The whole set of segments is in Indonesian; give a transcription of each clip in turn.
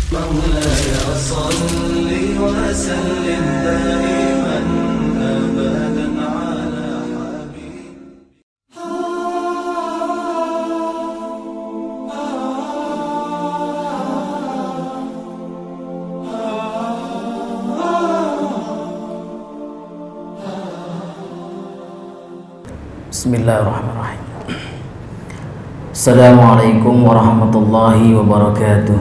مولاي صل وسلم دائما أبدا على حبيبك. Bismillahirrahmanirrahim. Assalamualaikum warahmatullahi wabarakatuh.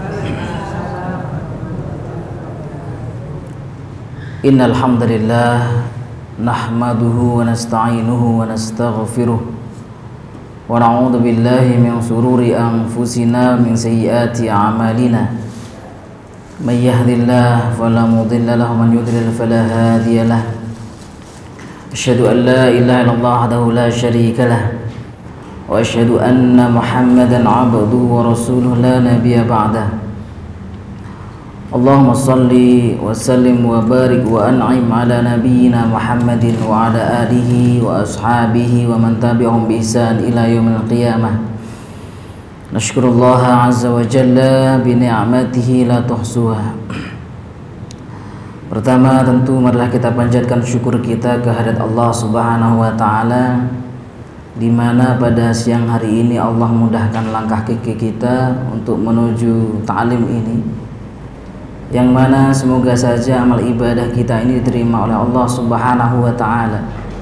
Innal hamdalillah nahmaduhu wa nasta'inuhu wa nastaghfiruh wa na'udzu billahi min shururi anfusina min sayyiati a'malina. May yahdihillahu fala mudilla lahu wa man yudlil fala hadiya lahu. Asyhadu an la ilaha illallah wahdahu la syarika lah wa asyhadu anna Muhammadan 'abduhu wa rasuluhu la nabiyya ba'dah. Allahumma shalli wa sallim wa barik wa an'im ala nabiyyina Muhammadin wa ala alihi wa ashabihi wa man tabi'ahum bi ihsan ila yaumil qiyamah. Nashkurullaha 'azza wa jalla bi ni'matihi la tuhsuha. Pertama tentu marilah kita panjatkan syukur kita kehadirat Allah Subhanahu wa taala, di mana pada siang hari ini Allah mudahkan langkah kaki kita untuk menuju ta'lim ini, yang mana semoga saja amal ibadah kita ini diterima oleh Allah Subhanahu wa taala.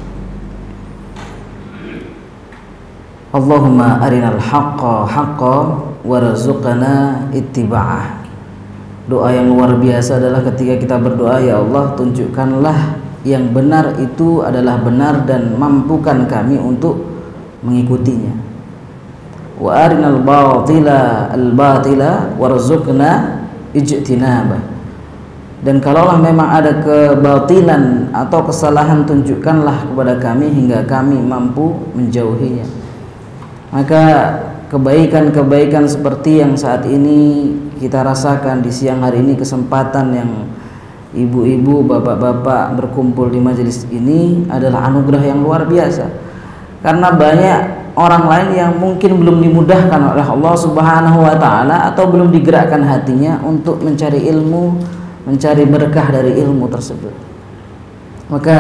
Allahumma arinal haqqa haqqan warzuqna ittiba'ah. Doa yang luar biasa adalah ketika kita berdoa, ya Allah, tunjukkanlah yang benar itu adalah benar dan mampukan kami untuk mengikutinya. Wa arinal batila al-batila warzuqna ijtinabah. Dan kalaulah memang ada kebatilan atau kesalahan, tunjukkanlah kepada kami hingga kami mampu menjauhinya. Maka kebaikan-kebaikan seperti yang saat ini kita rasakan di siang hari ini, kesempatan yang ibu-ibu, bapak-bapak berkumpul di majelis ini adalah anugerah yang luar biasa. Karena banyak orang lain yang mungkin belum dimudahkan oleh Allah Subhanahu wa taala atau belum digerakkan hatinya untuk mencari ilmu, mencari berkah dari ilmu tersebut. Maka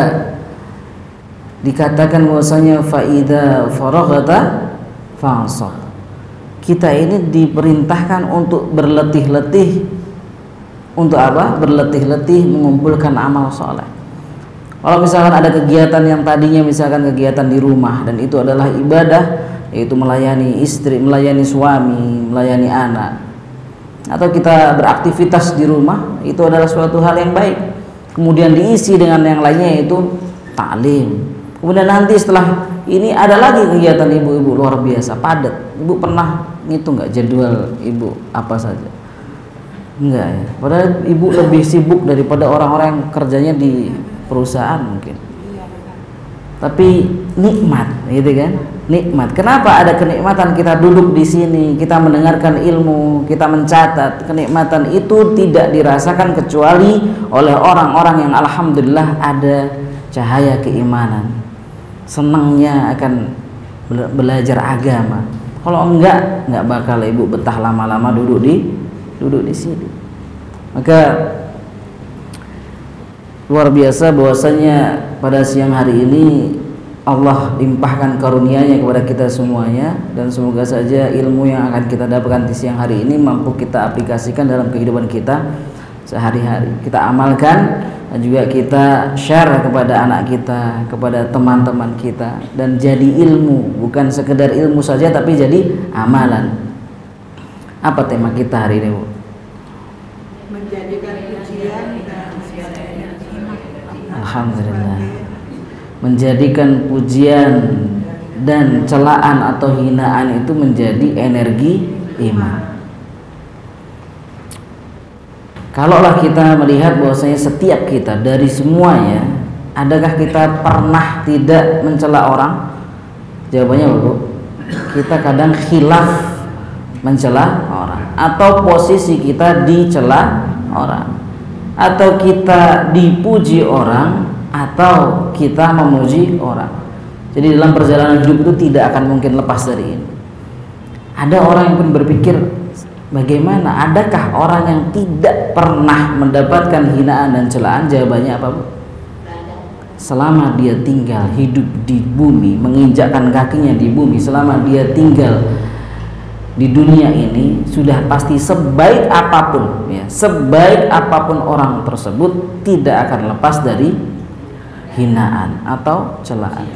dikatakan bahwasanya faida faraghata fansab. Kita ini diperintahkan untuk berletih-letih. Untuk apa? Berletih-letih mengumpulkan amal soleh. Kalau misalkan ada kegiatan yang tadinya misalkan kegiatan di rumah dan itu adalah ibadah, yaitu melayani istri, melayani suami, melayani anak, atau kita beraktivitas di rumah, itu adalah suatu hal yang baik. Kemudian diisi dengan yang lainnya, yaitu ta'lim. Kemudian nanti setelah ini ada lagi kegiatan ibu-ibu luar biasa, padat. Ibu pernah ngitung nggak jadwal ibu apa saja? Enggak ya. Padahal ibu lebih sibuk daripada orang-orang yang kerjanya di perusahaan mungkin. Tapi nikmat, gitu kan? Nikmat. Kenapa ada kenikmatan kita duduk di sini, kita mendengarkan ilmu, kita mencatat. Kenikmatan itu tidak dirasakan kecuali oleh orang-orang yang alhamdulillah ada cahaya keimanan. Senangnya akan belajar agama. Kalau enggak bakal ibu betah lama-lama duduk di sini. Maka luar biasa bahwasanya pada siang hari ini Allah limpahkan karunia-Nya kepada kita semuanya, dan semoga saja ilmu yang akan kita dapatkan di siang hari ini mampu kita aplikasikan dalam kehidupan kita sehari-hari. Kita amalkan dan juga kita share kepada anak kita, kepada teman-teman kita, dan jadi ilmu, bukan sekedar ilmu saja tapi jadi amalan. Apa tema kita hari ini, Bu? Menjadikan pujian dan Alhamdulillah. Menjadikan pujian dan celaan atau hinaan itu menjadi energi iman. Kalaulah kita melihat bahwasanya setiap kita dari semuanya, adakah kita pernah tidak mencela orang? Jawabannya apa, Bu? Kita kadang khilaf mencela orang, atau posisi kita dicela orang, atau kita dipuji orang, atau kita memuji orang. Jadi dalam perjalanan hidup itu tidak akan mungkin lepas dari ini. Ada orang yang pun berpikir Bagaimana? Adakah orang yang tidak pernah mendapatkan hinaan dan celaan? Jawabannya apa, Bu? Selama dia tinggal hidup di bumi, menginjakkan kakinya di bumi, selama dia tinggal di dunia ini, sudah pasti sebaik apapun, ya, sebaik apapun orang tersebut tidak akan lepas dari hinaan atau celaan.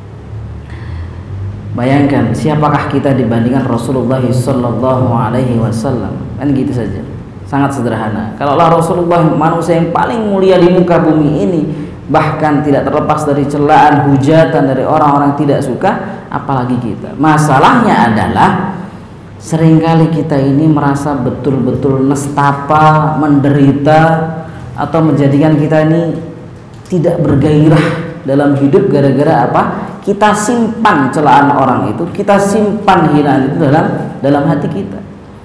Bayangkan siapakah kita dibandingkan Rasulullah Sallallahu Alaihi Wasallam? Kan gitu saja, sangat sederhana. Kalaulah Rasulullah manusia yang paling mulia di muka bumi ini, bahkan tidak terlepas dari celaan, hujatan dari orang-orang tidak suka, apalagi kita. Masalahnya adalah seringkali kita ini merasa betul-betul nestapa, menderita, atau menjadikan kita ini tidak bergairah dalam hidup gara-gara apa? Kita simpan celaan orang itu, kita simpan hinaan itu dalam hati kita.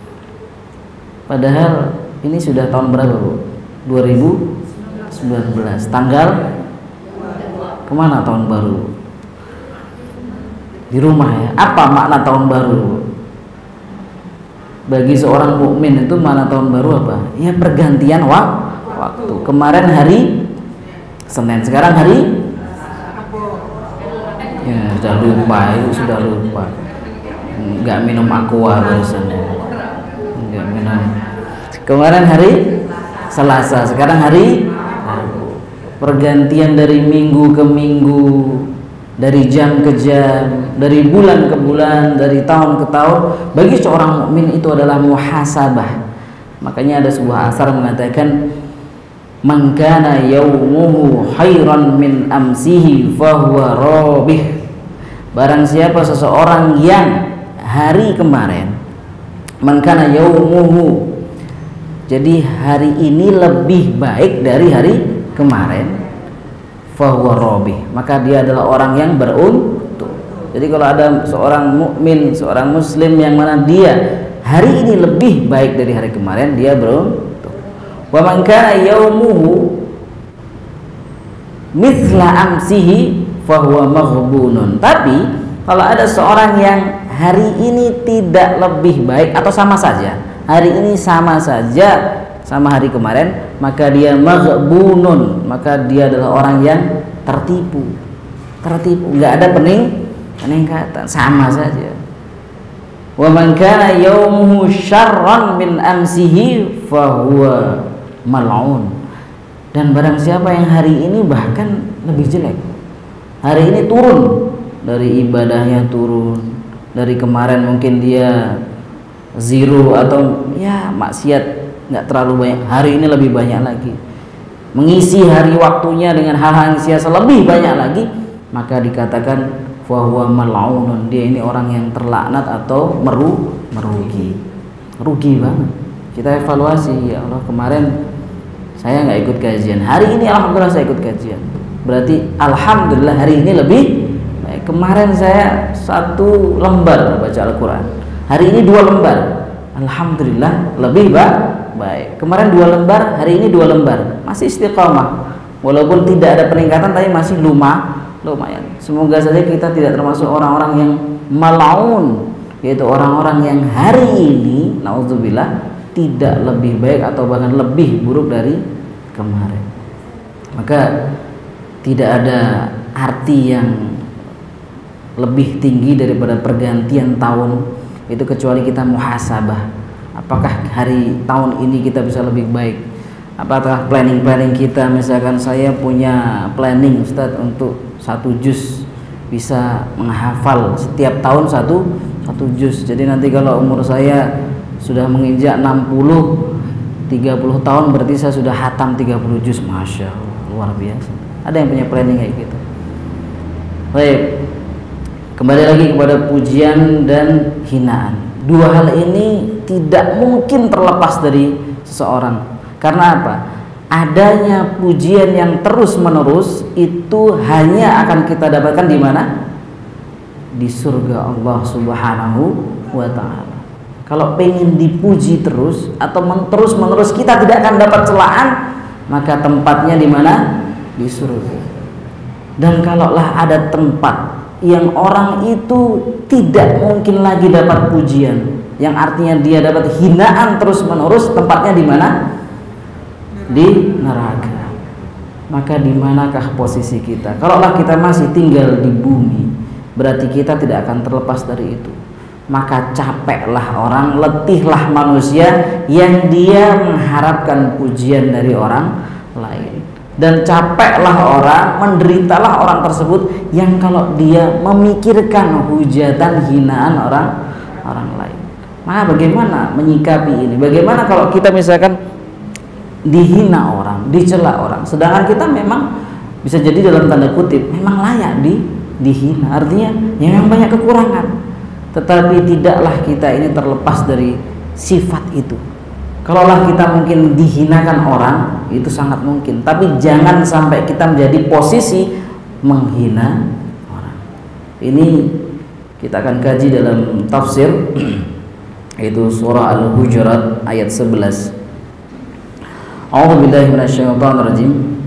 Padahal ini sudah tahun berapa, Bu? 2019. Tanggal kemana tahun baru? Di rumah, ya. Apa makna tahun baru? Bagi seorang mukmin itu makna tahun baru apa? Ya pergantian waktu. Kemarin hari Senin, sekarang hari, ya sudah lupa, itu sudah lupa. Nggak minum aqua barusan, nggak minum. Kemarin hari Selasa, sekarang hari pergantian dari minggu ke minggu, dari jam ke jam, dari bulan ke bulan, dari tahun ke tahun. Bagi seorang mukmin itu adalah muhasabah. Makanya ada sebuah asar mengatakan, man kana yaumuhu khairan min amsihi fahuwa rabih. Barang siapa seseorang yang hari kemarin, man kana yaumuhu, jadi hari ini lebih baik dari hari kemarin, fahuwa rabih, maka dia adalah orang yang beruntung. Jadi kalau ada seorang mukmin, seorang muslim yang mana dia hari ini lebih baik dari hari kemarin, dia beruntung. Wa man kana yaumuhu mithla amsihi fahuwa maghbunun. Tapi kalau ada seorang yang hari ini tidak lebih baik atau sama saja, hari ini sama saja sama hari kemarin, maka dia maghbunun, maka dia adalah orang yang tertipu. Enggak ada peningkatan, sama saja. Wa man kana yaumuhu syarran min amsihi fahuwa mal'un. Dan barang siapa yang hari ini bahkan lebih jelek, hari ini turun dari ibadahnya, turun dari kemarin, mungkin dia zero atau ya maksiat nggak terlalu banyak, hari ini lebih banyak lagi, mengisi hari waktunya dengan hal-hal yang sia-sia lebih banyak lagi, maka dikatakan fahuwa mal'unun, dia ini orang yang terlaknat atau merugi banget. Kita evaluasi, ya Allah, kemarin saya nggak ikut kajian, hari ini alhamdulillah saya ikut kajian, berarti alhamdulillah hari ini lebih baik. Kemarin saya 1 lembar baca Al-Quran, hari ini 2 lembar, alhamdulillah lebih baik. Kemarin 2 lembar, hari ini 2 lembar, masih istiqamah, walaupun tidak ada peningkatan tapi masih lumayan. Semoga saja kita tidak termasuk orang-orang yang malaun, yaitu orang-orang yang hari ini naudzubillah tidak lebih baik atau bahkan lebih buruk dari kemarin. Maka tidak ada arti yang lebih tinggi daripada pergantian tahun itu kecuali kita muhasabah. Apakah hari tahun ini kita bisa lebih baik? Apakah planning kita, misalkan saya punya planning Ustadz untuk 1 juz, bisa menghafal setiap tahun satu juz. Jadi nanti kalau umur saya sudah menginjak 30 tahun, berarti saya sudah hatam 30 juz. Masya Allah, luar biasa. Ada yang punya planning kayak gitu. Baik, kembali lagi kepada pujian dan hinaan. 2 hal ini tidak mungkin terlepas dari seseorang. Karena apa? Adanya pujian yang terus menerus itu hanya akan kita dapatkan di mana? Di surga Allah Subhanahu wa ta'ala. Kalau pengen dipuji terus atau terus menerus kita tidak akan dapat celaan, maka tempatnya di mana? Di surga. Dan kalaulah ada tempat yang orang itu tidak mungkin lagi dapat pujian, yang artinya dia dapat hinaan terus-menerus, tempatnya di mana? Di neraka. Maka di manakah posisi kita? Kalaulah kita masih tinggal di bumi, berarti kita tidak akan terlepas dari itu. Maka capeklah orang, letihlah manusia yang dia mengharapkan pujian dari orang lain, dan capeklah orang, menderitalah orang tersebut yang kalau dia memikirkan hujatan, hinaan orang lain. Maka bagaimana menyikapi ini? Bagaimana kalau kita misalkan dihina orang, dicela orang, sedangkan kita memang bisa jadi dalam tanda kutip memang layak dihina, artinya yang banyak kekurangan, tetapi tidaklah kita ini terlepas dari sifat itu. Kalaulah kita mungkin dihinakan orang, itu sangat mungkin, tapi jangan sampai kita menjadi posisi menghina orang. Ini kita akan kaji dalam tafsir, yaitu surah Al-Hujurat ayat 11. A'udzubillahi minasyaitonirrajim.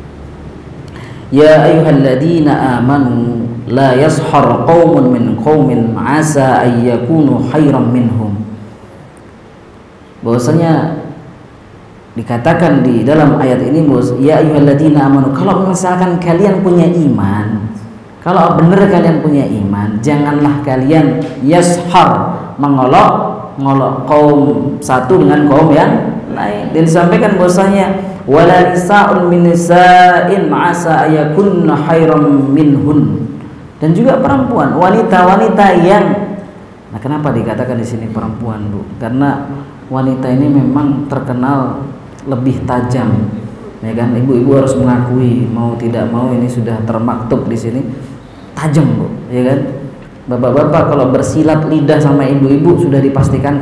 Ya ayyuhalladzina amanu la yashhar qaumun min qaumin asa ay yakunu khairan minhum. Bahwasanya dikatakan di dalam ayat ini, ya ayyuhalladzina amanu, kalau misalkan kalian punya iman, kalau benar kalian punya iman, janganlah kalian yashhar, mengolok-ngolok kaum satu dengan kaum yang lain. Dan disampaikan bahwasanya wala nisa'un min nisa'in ma'asa ayakunna khairam minhun, dan juga perempuan, wanita-wanita yang, nah kenapa dikatakan di sini perempuan, Bu? Karena wanita ini memang terkenal lebih tajam, ya kan? Ibu-ibu harus mengakui, mau tidak mau ini sudah termaktub di sini, tajam, Bu, ya kan? Bapak-bapak kalau bersilat lidah sama ibu-ibu sudah dipastikan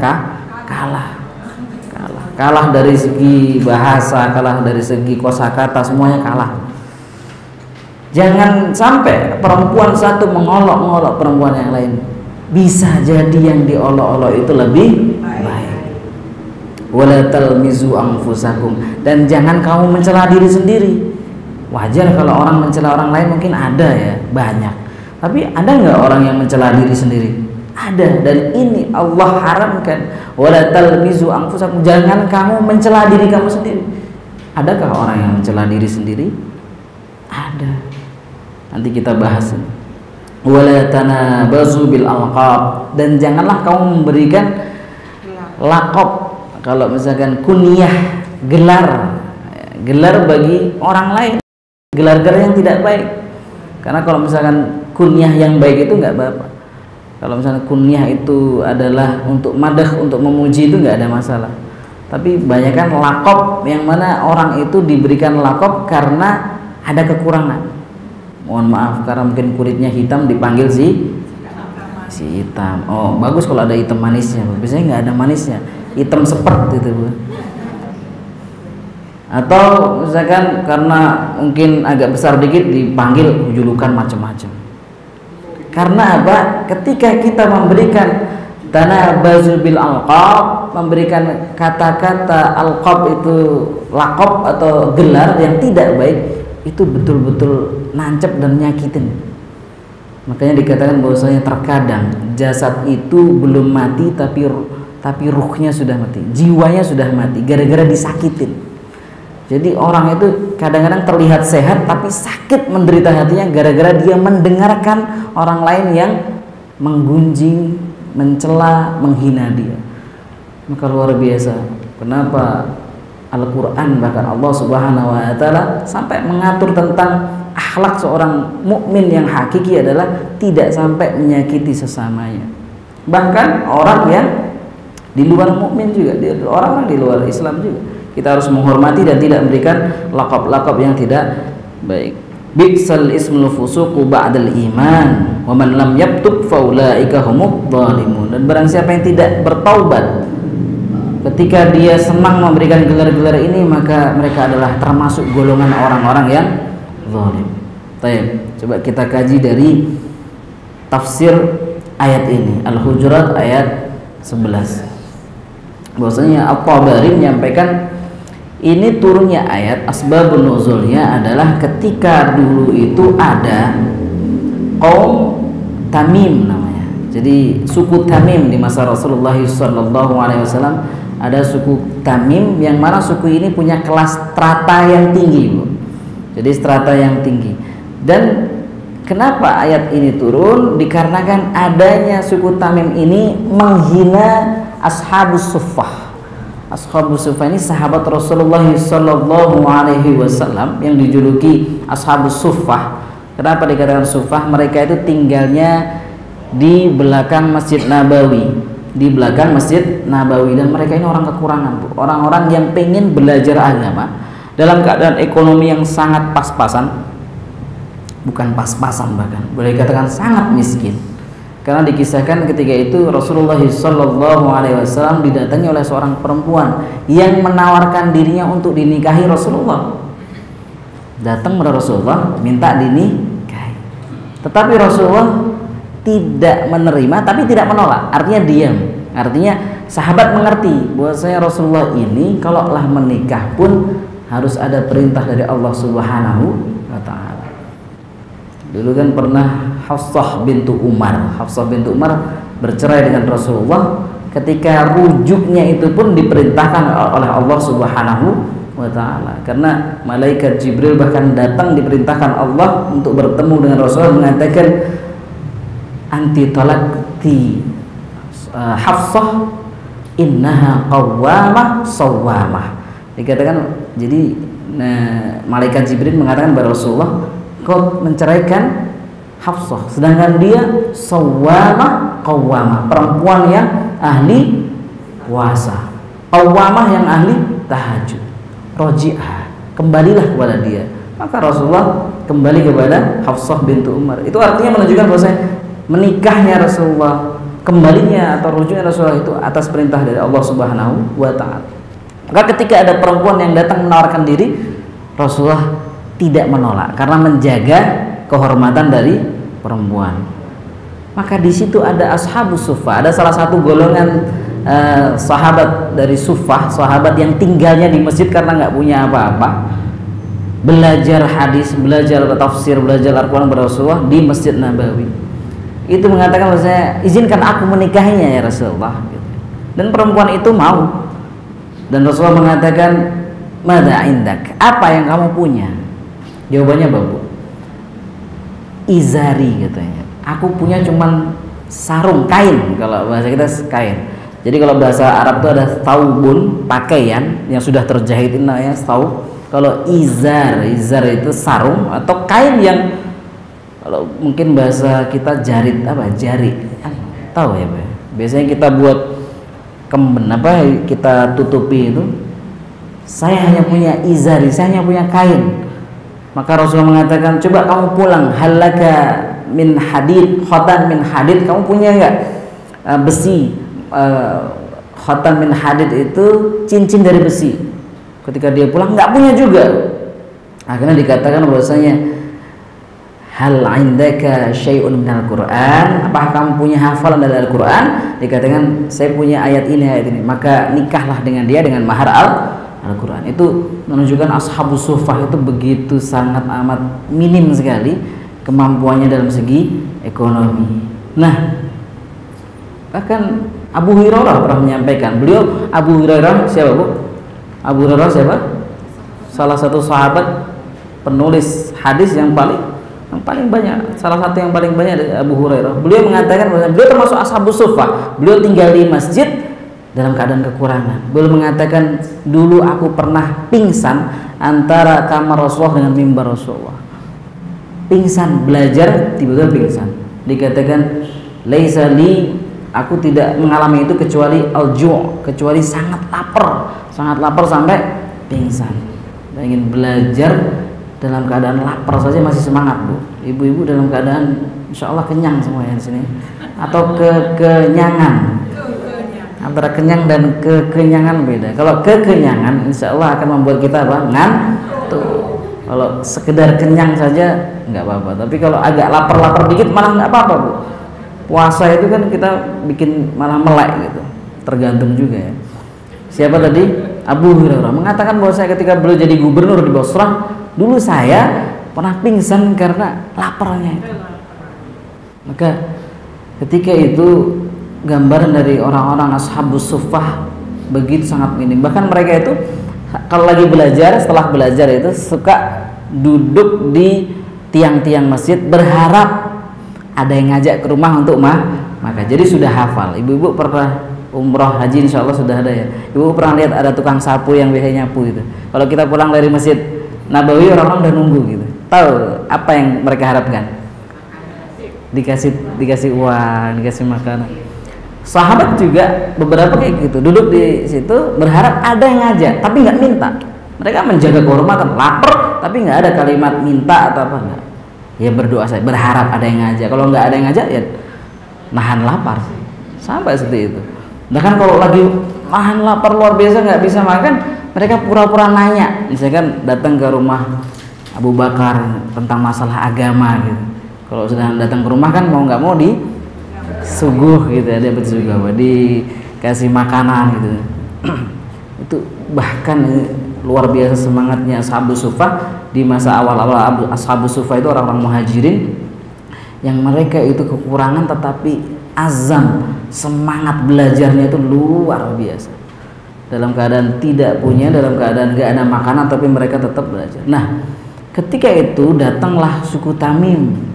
kalah dari segi bahasa, kalah dari segi kosakata, semuanya kalah. Jangan sampai perempuan satu mengolok-ngolok perempuan yang lain. Bisa jadi yang diolok-olok itu lebih baik. Wala talmizu anfusakum, dan jangan kamu mencela diri sendiri. Wajar kalau orang mencela orang lain, mungkin ada ya, banyak. Tapi ada nggak orang yang mencela diri sendiri? Ada, dan ini Allah haramkan. Wala talmizu anfusakum, jangan kamu mencela diri kamu sendiri. Adakah orang yang mencela diri sendiri? Ada. Nanti kita bahas. Wala tanabazu bil alqab, dan janganlah kamu memberikan laqab, kalau misalkan kunyah, gelar bagi orang lain, gelar-gelar yang tidak baik. Karena kalau misalkan kunyah yang baik itu nggak apa-apa. Kalau misalnya kunyah itu adalah untuk madah, untuk memuji, itu nggak ada masalah. Tapi banyakkan laqab yang mana orang itu diberikan laqab karena ada kekurangan. Mohon maaf, karena mungkin kulitnya hitam dipanggil si hitam. Oh bagus kalau ada hitam manisnya, biasanya nggak ada manisnya, hitam sepet gitu, Bu. Atau misalkan karena mungkin agak besar dikit dipanggil julukan macam-macam. Karena apa? Ketika kita memberikan tanabazul bil alqab, memberikan kata-kata alqab itu laqab atau gelar yang tidak baik, itu betul-betul nancep dan nyakitin. Makanya dikatakan bahwasanya terkadang jasad itu belum mati tapi ruhnya sudah mati, jiwanya sudah mati gara-gara disakitin. Jadi orang itu kadang-kadang terlihat sehat tapi sakit menderita hatinya gara-gara dia mendengarkan orang lain yang menggunjing, mencela, menghina dia. Maka luar biasa. Kenapa Al-Quran, bahkan Allah Subhanahu wa Ta'ala sampai mengatur tentang akhlak seorang mukmin yang hakiki adalah tidak sampai menyakiti sesamanya. Bahkan orang yang di luar mukmin juga, orang-orang di luar Islam juga, kita harus menghormati dan tidak memberikan laqab-laqab yang tidak baik. Bi'sal ismul fusuqu ba'dal iman wa man lam yabtub faulaika humudz zalimun. Dan barang siapa yang tidak bertaubat ketika dia senang memberikan gelar-gelar ini, maka mereka adalah termasuk golongan orang-orang yang zalim. Baik, coba kita kaji dari tafsir ayat ini, Al-Hujurat ayat 11. Bahwasanya At-Tabari menyampaikan ini turunnya ayat, asbabun nuzulnya adalah ketika dulu itu ada kaum Tamim namanya. Jadi suku Tamim di masa Rasulullah SAW ada suku Tamim yang mana suku ini punya kelas strata yang tinggi, Bu. Jadi strata yang tinggi. Dan kenapa ayat ini turun? Dikarenakan adanya suku Tamim ini menghina Ashabus Suffah. Ashabus Suffah ini sahabat Rasulullah SAW yang dijuluki Ashabus Suffah. Kenapa dikatakan Suffah? Mereka itu tinggalnya di belakang Masjid Nabawi. Di belakang Masjid Nabawi, dan mereka ini orang kekurangan, Bu. Orang-orang yang pengen belajar agama dalam keadaan ekonomi yang sangat pas-pasan, bukan pas-pasan, bahkan boleh dikatakan sangat miskin. Karena dikisahkan ketika itu Rasulullah SAW didatangi oleh seorang perempuan yang menawarkan dirinya untuk dinikahi Rasulullah. Datang kepada Rasulullah minta dinikahi, tetapi Rasulullah tidak menerima tapi tidak menolak, artinya diam. Artinya sahabat mengerti bahwasanya Rasulullah ini kalau lah menikah pun harus ada perintah dari Allah Subhanahu wa taala. Dulu kan pernah Hafsah bintu Umar bercerai dengan Rasulullah, ketika rujuknya itu pun diperintahkan oleh Allah Subhanahu wa taala, karena malaikat Jibril bahkan datang diperintahkan Allah untuk bertemu dengan Rasulullah, mengatakan anti talaqti Hafsah innaha qawwamah sawwamah. Dikatakan, jadi malaikat Jibril mengatakan kepada Rasulullah, kau menceraikan Hafsah sedangkan dia sawwamah qawwamah, perempuan yang ahli puasa, qawwamah yang ahli tahajud, roji'ah, kembalilah kepada dia. Maka Rasulullah kembali kepada Hafsah bintu Umar. Itu artinya menunjukkan bahwasanya menikahnya Rasulullah, kembalinya atau rujuknya Rasulullah itu atas perintah dari Allah Subhanahu wa taala. Maka ketika ada perempuan yang datang menawarkan diri, Rasulullah tidak menolak karena menjaga kehormatan dari perempuan. Maka di situ ada Ashabus Suffah, ada salah satu golongan sahabat dari Suffah, sahabat yang tinggalnya di masjid karena nggak punya apa-apa, belajar hadis, belajar tafsir, belajar Al-Quran kepada Rasulullah di Masjid Nabawi. Itu mengatakan bahwasanya izinkan aku menikahinya ya Rasulullah. Dan perempuan itu mau. Dan Rasulullah mengatakan, "Madza indak?" Apa yang kamu punya? Jawabannya babu. Izari katanya. Aku punya cuman sarung, kain, kalau bahasa kita kain. Jadi kalau bahasa Arab itu ada taubun, pakaian yang sudah terjahit, namanya taub. Kalau izar itu sarung atau kain yang, kalau mungkin bahasa kita jarit, apa jari, tahu ya, Pak? Biasanya kita buat kemben, apa kita tutupi itu. Saya hanya punya izari, saya hanya punya kain. Maka Rasulullah mengatakan, coba kamu pulang, halaka min hadid, khotan min hadid, kamu punya enggak besi, khotan min hadid itu cincin dari besi. Ketika dia pulang nggak punya juga. Akhirnya dikatakan bahwasanya, hal indaka syai'un minal Qur'an, apakah kamu punya hafalan dari Al-Quran? Dikatakan, saya punya ayat ini. Maka nikahlah dengan dia dengan mahar Al-Quran. Itu menunjukkan Ashabus Suffah itu begitu sangat amat minim sekali kemampuannya dalam segi ekonomi. Nah, bahkan Abu Hurairah pernah menyampaikan, Abu Hurairah siapa, Bu? Abu Hurairah siapa? Salah satu sahabat penulis hadis yang paling banyak, salah satu yang paling banyak dari Abu Hurairah. Beliau mengatakan bahwa beliau termasuk Ashabus Suffah. Beliau tinggal di masjid dalam keadaan kekurangan. Beliau mengatakan, dulu aku pernah pingsan antara kamar Rasulullah dengan mimbar Rasulullah. Pingsan, belajar tiba-tiba pingsan. Dikatakan, laisa li, aku tidak mengalami itu kecuali al-ju', kecuali sangat lapar sampai pingsan. Dan ingin belajar dalam keadaan lapar saja masih semangat, Bu. Ibu-ibu dalam keadaan insya Allah kenyang semuanya di sini, atau kekenyangan. Antara kenyang dan kekenyangan beda. Kalau kekenyangan insya Allah akan membuat kita apa? Ngantuk. Kalau sekedar kenyang saja nggak apa-apa. Tapi kalau agak lapar dikit malah nggak apa-apa, Bu. Puasa itu kan kita bikin malah melek gitu. Tergantung juga ya. Siapa tadi? Abu Hurairah mengatakan bahwa saya ketika beliau jadi gubernur di Basrah, dulu saya pernah pingsan karena laparnya itu. Maka Ketika itu gambaran dari orang-orang ashabus suffah begitu sangat minim. Bahkan mereka itu kalau lagi belajar, setelah belajar itu suka duduk di tiang-tiang masjid berharap ada yang ngajak ke rumah untuk maka jadi sudah hafal. Ibu-ibu pernah umroh haji insya Allah sudah ada ya. Ibu pernah lihat ada tukang sapu yang biasanya nyapu gitu. Kalau kita pulang dari Masjid Nabawi orang-orang udah nunggu gitu. Tahu apa yang mereka harapkan? Dikasih uang, dikasih makanan. Sahabat juga beberapa kayak gitu, duduk di situ berharap ada yang ngajak, tapi nggak minta. Mereka menjaga kehormatan, lapar, tapi nggak ada kalimat minta atau apa enggak. Ya berdoa saja, berharap ada yang ngajak. Kalau nggak ada yang ngajak ya nahan lapar, sampai seperti itu. Bahkan kalau lagi nahan lapar luar biasa nggak bisa makan, mereka pura-pura nanya, misalkan datang ke rumah Abu Bakar tentang masalah agama gitu. Kalau sudah datang ke rumah kan mau nggak mau disuguh gitu, ada bersuguh, dikasih makanan gitu. Itu bahkan luar biasa semangatnya Ashabus Suffah di masa awal-awal. Ashabus Suffah itu orang-orang muhajirin yang mereka itu kekurangan tetapi azam, semangat belajarnya itu luar biasa. Dalam keadaan tidak punya, dalam keadaan gak ada makanan, tapi mereka tetap belajar. Nah, ketika itu datanglah suku Tamim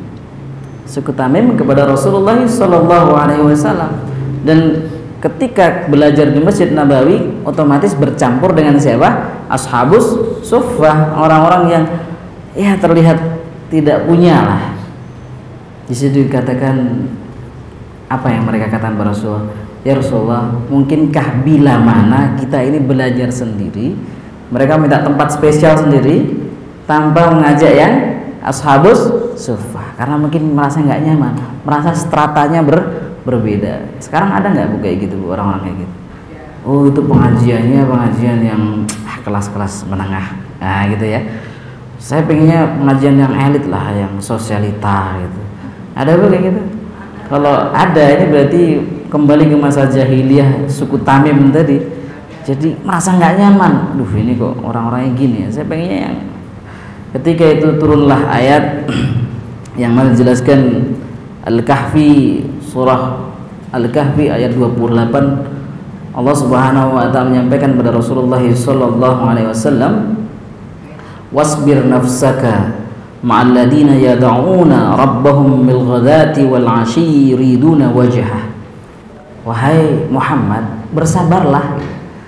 kepada Rasulullah SAW, dan ketika belajar di Masjid Nabawi otomatis bercampur dengan siapa? Ashabus Suffah, orang-orang yang ya terlihat tidak punya lah. Di situ dikatakan apa yang mereka katakan kepada Rasulullah? Ya Rasulullah, mungkinkah bila mana kita ini belajar sendiri? Mereka minta tempat spesial sendiri tanpa mengajak yang Ashabus Suffah, karena mungkin merasa nggak nyaman, merasa stratanya berbeda. Sekarang ada nggak Bu kayak gitu, Bu, orang-orang kayak gitu? Oh itu pengajian yang kelas-kelas menengah, nah gitu ya. Saya pengennya pengajian yang elit lah, yang sosialita gitu. Ada Bu kayak gitu? Kalau ada, ini berarti kembali ke masa jahiliyah suku Tamim tadi. Jadi merasa nggak nyaman. Duh ini kok orang-orangnya gini ya. Saya pengennya yang ketika itu turunlah ayat yang menjelaskan Al-Kahfi, surah Al-Kahfi ayat 28. Allah Subhanahu wa taala menyampaikan kepada Rasulullah sallallahu alaihi wasallam, wasbir nafsaka ma'al ladina yad'una rabbahum bil ghadati wal 'ashyi yuriduna wajhah. Wahai Muhammad, bersabarlah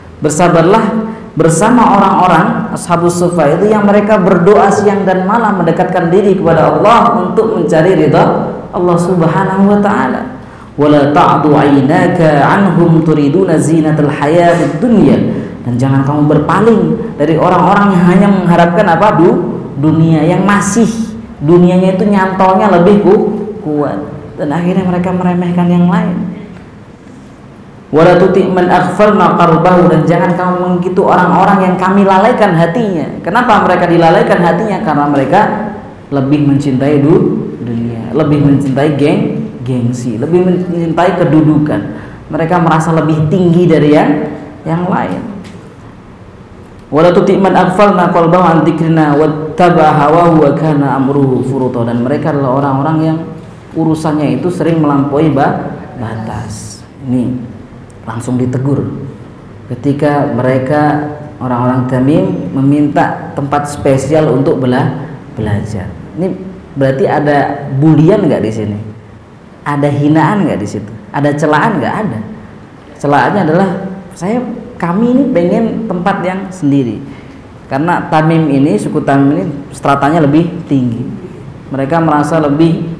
bersama orang-orang Ashabus Suffah itu yang mereka berdoa siang dan malam mendekatkan diri kepada Allah untuk mencari ridha Allah Subhanahu wa taala. Wala ta'du 'ainaka 'anhum turiduna zinatal hayatid dunya, dan jangan kamu berpaling dari orang-orang yang hanya mengharapkan apa? Dunia, yang masih dunianya itu nyantolnya lebih kuat, dan akhirnya mereka meremehkan yang lain. Wala tuti man aghfalna qalbahu, dan jangan kamu mengikuti orang-orang yang kami lalaikan hatinya. Kenapa mereka dilalaikan hatinya? Karena mereka lebih mencintai dunia, lebih mencintai gengsi, lebih mencintai kedudukan. Mereka merasa lebih tinggi dari yang lain. Wala tuti man aghfalna qalbahu an dzikrina wattaba hawahu wa kana amruhu furuta, dan mereka adalah orang-orang yang urusannya itu sering melampaui batas. Ini langsung ditegur ketika mereka orang-orang Tamim meminta tempat spesial untuk belajar. Ini berarti ada bulian nggak di sini? Ada hinaan nggak di situ? Ada celaan nggak? Ada. Celaannya adalah kami ini pengen tempat yang sendiri, karena Tamim ini, suku Tamim ini stratanya lebih tinggi. Mereka merasa lebih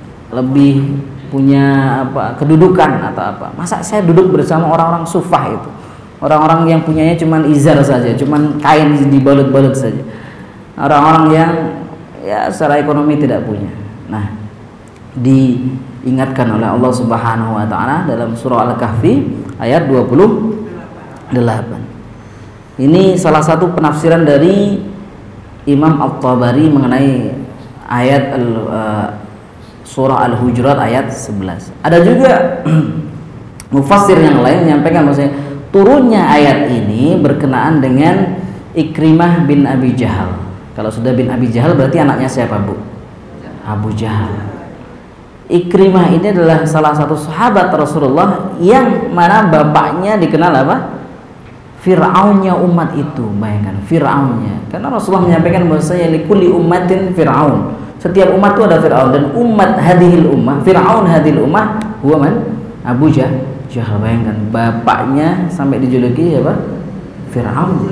punya apa, kedudukan atau apa. Masa saya duduk bersama orang-orang Suffah itu, orang-orang yang punyanya cuman izar saja, cuman kain dibalut-balut saja, orang-orang yang ya secara ekonomi tidak punya. Nah, diingatkan oleh Allah Subhanahu wa taala dalam surah Al-Kahfi ayat 28. Ini salah satu penafsiran dari Imam At-Tabari mengenai ayat surah Al-Hujurat ayat 11. Ada juga mufassir yang lain menyampaikan maksudnya turunnya ayat ini berkenaan dengan Ikrimah bin Abi Jahal. Kalau sudah bin Abi Jahal berarti anaknya siapa, Bu? Abu Jahal. Ikrimah ini adalah salah satu sahabat Rasulullah yang mana bapaknya dikenal apa? Fir'aunnya umat itu. Bayangkan, Fir'aunnya. Karena Rasulullah menyampaikan bahwasanya likulli ummatin Fir'aun. Setiap umat itu ada Fir'aun, dan umat hadhil ummah, Fir'aun hadhil ummah huwa man? Abu Jahal. Bayangkan, bapaknya sampai dijuluki apa? Fir'aun.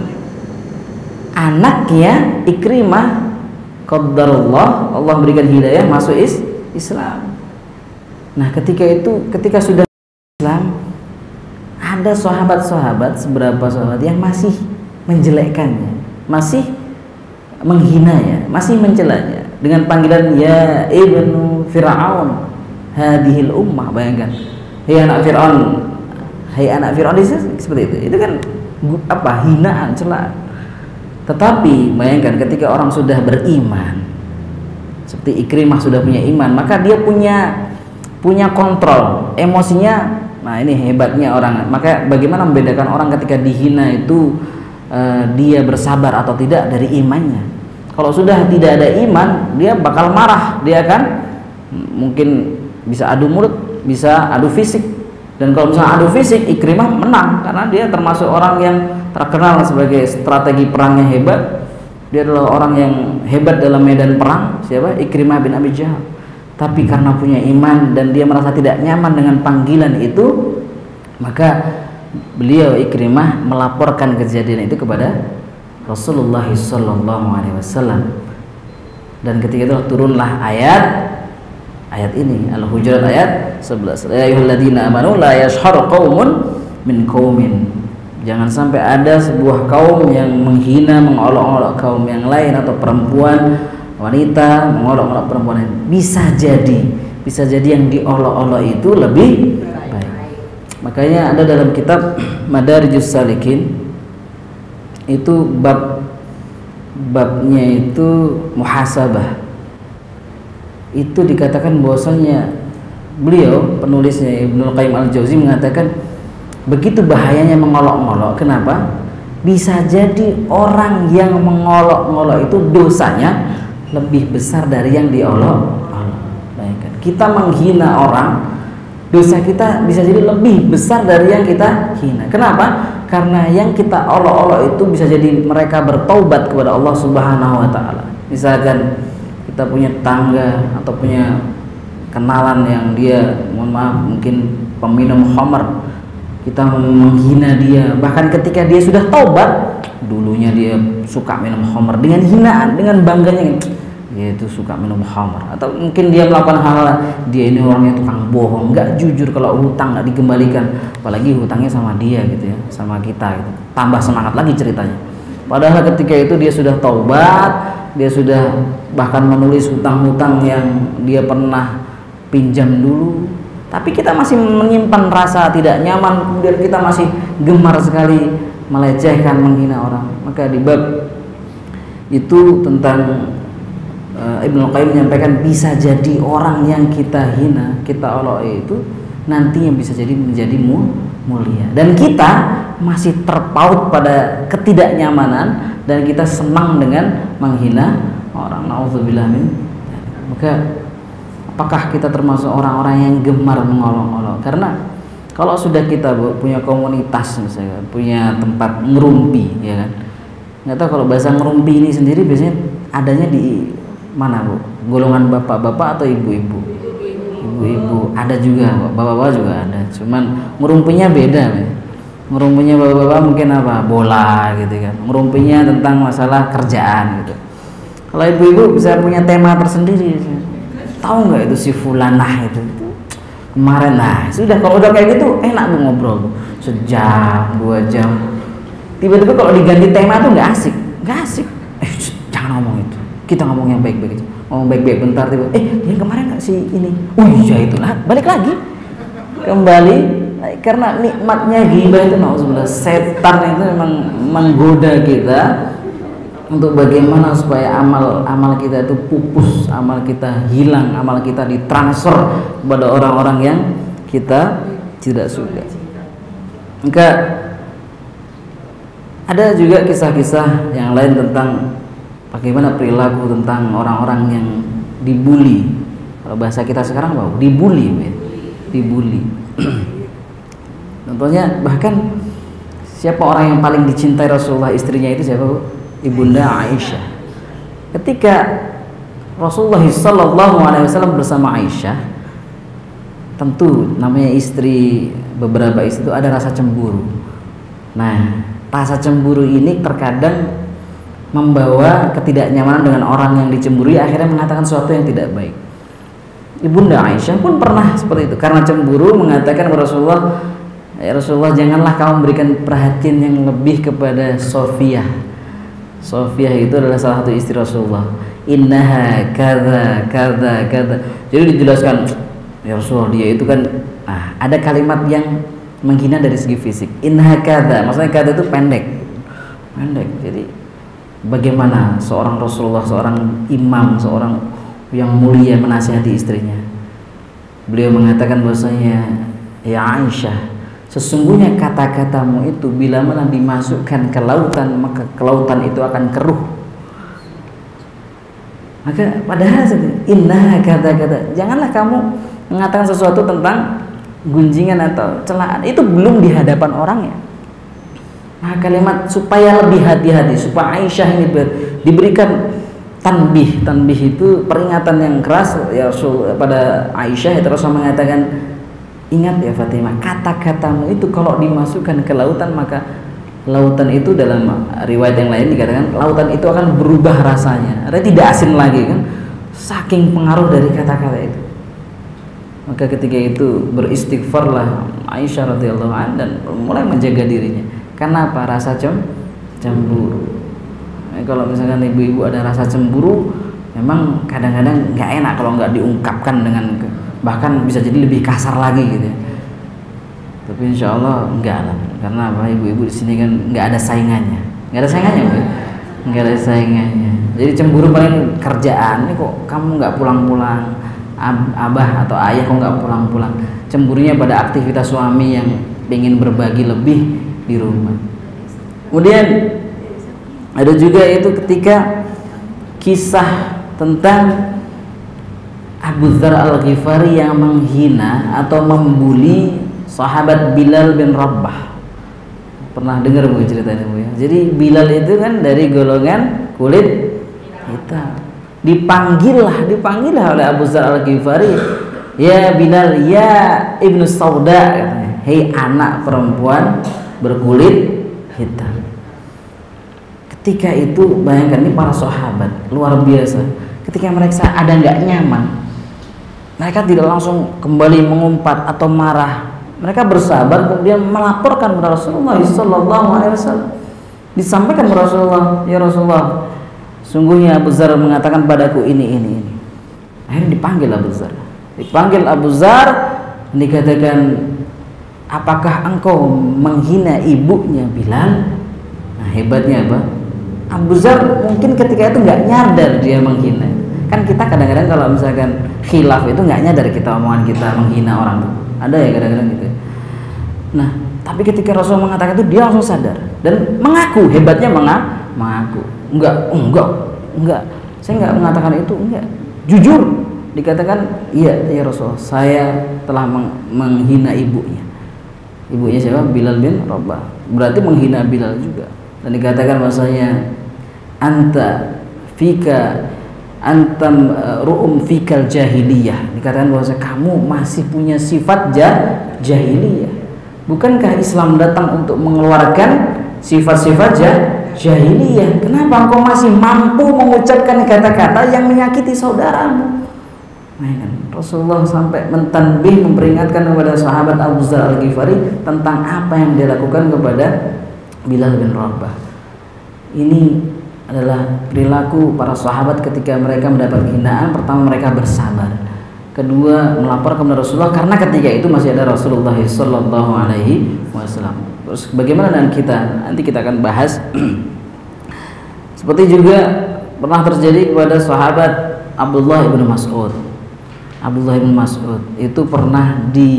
Anaknya Ikrimah, qadarullah, Allah berikan hidayah masuk Islam. Nah, ketika sudah Islam, ada sahabat-sahabat, seberapa sahabat yang masih menjelekkannya, masih menghinanya, masih mencelanya dengan panggilan ya ibnu Fir'aun hadhil ummah. Bayangkan, hei anak Fir'aun, hei anak Fir'aun, seperti itu. Itu kan apa? Hinaan, celaan. Tetapi bayangkan ketika orang sudah beriman, seperti Ikrimah sudah punya iman, maka dia punya kontrol emosinya. Nah, ini hebatnya orang. Maka bagaimana membedakan orang ketika dihina itu dia bersabar atau tidak dari imannya. Kalau sudah tidak ada iman, dia bakal marah, dia akan mungkin bisa adu mulut, bisa adu fisik. Dan kalau misalnya adu fisik, Ikrimah menang karena dia termasuk orang yang terkenal sebagai strategi perangnya hebat. Dia adalah orang yang hebat dalam medan perang. Siapa? Ikrimah bin Abi Jahal. Tapi karena punya iman dan dia merasa tidak nyaman dengan panggilan itu, maka beliau Ikrimah melaporkan kejadian itu kepada Rasulullah SAW. Dan ketika itu turunlah ayat ini, Al-Hujurat ayat 11. Ya ayyuhalladzina amanu la yashhar qaumun min qaumin. Jangan sampai ada sebuah kaum yang menghina, mengolok-olok kaum yang lain, atau perempuan, wanita mengolok-olok perempuan lain. Bisa jadi yang diolok-olok itu lebih baik. Makanya ada dalam kitab Madarijus Salikin itu babnya itu muhasabah. Itu dikatakan bahwasanya beliau, penulisnya Ibnu Qayyim Al-Jauzi, mengatakan begitu bahayanya mengolok-olok. Kenapa? Bisa jadi orang yang mengolok-olok itu dosanya lebih besar dari yang diolok-olok. Bayangkan, kita menghina orang, dosa kita bisa jadi lebih besar dari yang kita hina. Kenapa? Karena yang kita olok-olok itu bisa jadi mereka bertaubat kepada Allah Subhanahu wa taala. Misalkan kita punya tangga atau punya kenalan yang dia, mohon maaf, mungkin peminum khamar, kita menghina dia, bahkan ketika dia sudah taubat, dulunya dia suka minum khamar, dengan hinaan, dengan bangganya dia itu suka minum khamar. Atau mungkin dia melakukan hal, dia ini orangnya tukang bohong, nggak jujur, kalau hutang nggak dikembalikan, apalagi hutangnya sama dia gitu ya, sama kita gitu. Tambah semangat lagi ceritanya. Padahal ketika itu dia sudah taubat, dia sudah bahkan menulis hutang-hutang yang dia pernah pinjam dulu, tapi kita masih menyimpan rasa tidak nyaman, kemudian kita masih gemar sekali melecehkan, menghina orang. Maka di bab itu tentang Ibnu Qayyim menyampaikan bisa jadi orang yang kita hina, kita olok itu nantinya bisa jadi menjadi mulia, dan kita masih terpaut pada ketidaknyamanan dan kita senang dengan menghina orang. Nauzubillah min. Maka apakah kita termasuk orang-orang yang gemar mengolok-olok? Karena kalau sudah kita punya komunitas, misalnya punya tempat ngerumpi, ya kan, nggak tahu kalau bahasa ngerumpi ini sendiri biasanya adanya di mana, Bu? Golongan bapak-bapak atau ibu-ibu? Ibu-ibu ada juga, bapak-bapak juga ada. Cuman ngerumpinya beda, ya. Ngerumpinya bapak-bapak mungkin apa? Bola gitu kan. Ngerumpinya tentang masalah kerjaan gitu. Kalau ibu-ibu bisa punya tema tersendiri. Tahu nggak itu si fulanah itu kemarin, nah sudah, kalau udah kayak gitu enak Bu ngobrol Bu. Sejam, 2 jam. Tiba-tiba kalau diganti tema tuh nggak asik. Jangan ngomong itu, kita ngomong yang baik-baik aja. Ngomong baik-baik bentar, tiba yang kemarin nggak sih ini, oh iya itu lah, balik lagi kembali. Karena nikmatnya ghibah itu, nauzubillah, setan itu memang menggoda kita untuk bagaimana supaya amal kita itu pupus, amal kita hilang, amal kita ditransfer kepada orang-orang yang kita tidak suka. Maka ada juga kisah-kisah yang lain tentang bagaimana perilaku tentang orang-orang yang dibully, Kalau bahasa kita sekarang apa? Dibully, ya. Dibully. Contohnya bahkan siapa orang yang paling dicintai Rasulullah, istrinya itu siapa, Bu? Ibunda Aisyah. Ketika Rasulullah SAW bersama Aisyah, tentu namanya istri, beberapa istri itu ada rasa cemburu. Nah, rasa cemburu ini terkadang membawa ketidaknyamanan dengan orang yang dicemburui, akhirnya mengatakan sesuatu yang tidak baik. Ibunda Aisyah pun pernah seperti itu, karena cemburu mengatakan kepada Rasulullah, ya Rasulullah, janganlah kamu memberikan perhatian yang lebih kepada Sofiyah. Sofiyah itu adalah salah satu istri Rasulullah. Innaha kada kada kada. Jadi dijelaskan, ya Rasulullah, dia itu kan ada kalimat yang menghina dari segi fisik. Innaha kada, maksudnya kada itu pendek. Jadi bagaimana seorang Rasulullah, seorang imam, seorang yang mulia menasihati istrinya? Beliau mengatakan bahwasanya, ya Aisyah, sesungguhnya kata-katamu itu bila mana dimasukkan ke lautan, maka ke lautan itu akan keruh. Maka padahal inna kata-kata, janganlah kamu mengatakan sesuatu tentang gunjingan atau celaan, itu belum di hadapan orangnya. Maka kalimat supaya lebih hati-hati, supaya Aisyah ini diberikan tanbih itu peringatan yang keras ya Rasul pada Aisyah. Itu Rasul mengatakan, ingat ya Fatimah, kata-katamu itu kalau dimasukkan ke lautan, maka lautan itu dalam riwayat yang lain dikatakan lautan itu akan berubah rasanya, artinya tidak asin lagi kan, saking pengaruh dari kata-kata itu. Maka ketika itu beristighfarlah Aisyah radhiyallahu anha dan mulai menjaga dirinya. Karena apa? Rasa cemburu. Kalau misalkan ibu-ibu ada rasa cemburu, memang kadang-kadang nggak enak kalau nggak diungkapkan dengan, bahkan bisa jadi lebih kasar lagi gitu ya. Tapi insya Allah enggak lah, karena apa, ibu-ibu di sini kan nggak ada saingannya, Bu. Nggak ada saingannya. Jadi cemburu paling kerjaan, ini kok kamu nggak pulang-pulang, abah atau ayah kok nggak pulang-pulang. Cemburunya pada aktivitas suami yang ingin berbagi lebih di rumah. Kemudian ada juga itu ketika kisah tentang Abu Dzar Al-Ghifari yang menghina atau membuli sahabat Bilal bin Rabah. Pernah dengar Bu cerita ini, Bu ya? Jadi Bilal itu kan dari golongan kulit hitam. Dipanggillah oleh Abu Dzar Al-Ghifari, ya Bilal, ya Ibnu Sauda, katanya, hei anak perempuan berkulit hitam. Ketika itu bayangkan, ini para sahabat luar biasa, ketika mereka ada nggak nyaman, mereka tidak langsung kembali mengumpat atau marah. Mereka bersabar, kemudian melaporkan kepada Rasulullah SAW. Disampaikan kepada Rasulullah, ya Rasulullah, sungguhnya Abu Dzar mengatakan padaku ini. Akhirnya dipanggil Abu Dzar, dikatakan, apakah engkau menghina ibunya Bilal? Nah, hebatnya apa? Abu Dzar mungkin ketika itu nggak nyadar dia menghina. Kan kita kadang-kadang kalau misalkan khilaf itu nggak nyadar kita omongan kita menghina orang tuh. Ada ya kadang-kadang gitu. Nah, tapi ketika Rasul mengatakan itu, dia langsung sadar dan mengaku. Hebatnya mengaku. Enggak. Saya nggak mengatakan itu, enggak. Jujur dikatakan, iya ya Rasul, saya telah menghina ibunya. Ibunya siapa? Bilal bin Rabah. Berarti menghina Bilal juga. Dan dikatakan bahasanya, antam ru'um fikal jahiliyah. Dikatakan bahwa kamu masih punya sifat jahiliyah. Bukankah Islam datang untuk mengeluarkan sifat-sifat jahiliyah? Kenapa engkau masih mampu mengucapkan kata-kata yang menyakiti saudaramu? Nah, kan Rasulullah sampai mentanbih, memperingatkan kepada sahabat Abu Dzar Al-Ghifari tentang apa yang dia lakukan kepada Bilal bin Rabah. Ini adalah perilaku para sahabat ketika mereka mendapat hinaan. Pertama, mereka bersabar. Kedua, melapor kepada Rasulullah, karena ketika itu masih ada Rasulullah SAW. Terus bagaimana dengan kita? Nanti kita akan bahas. Seperti juga pernah terjadi kepada sahabat Abdullah bin Mas'ud. Abdullah bin Mas'ud itu pernah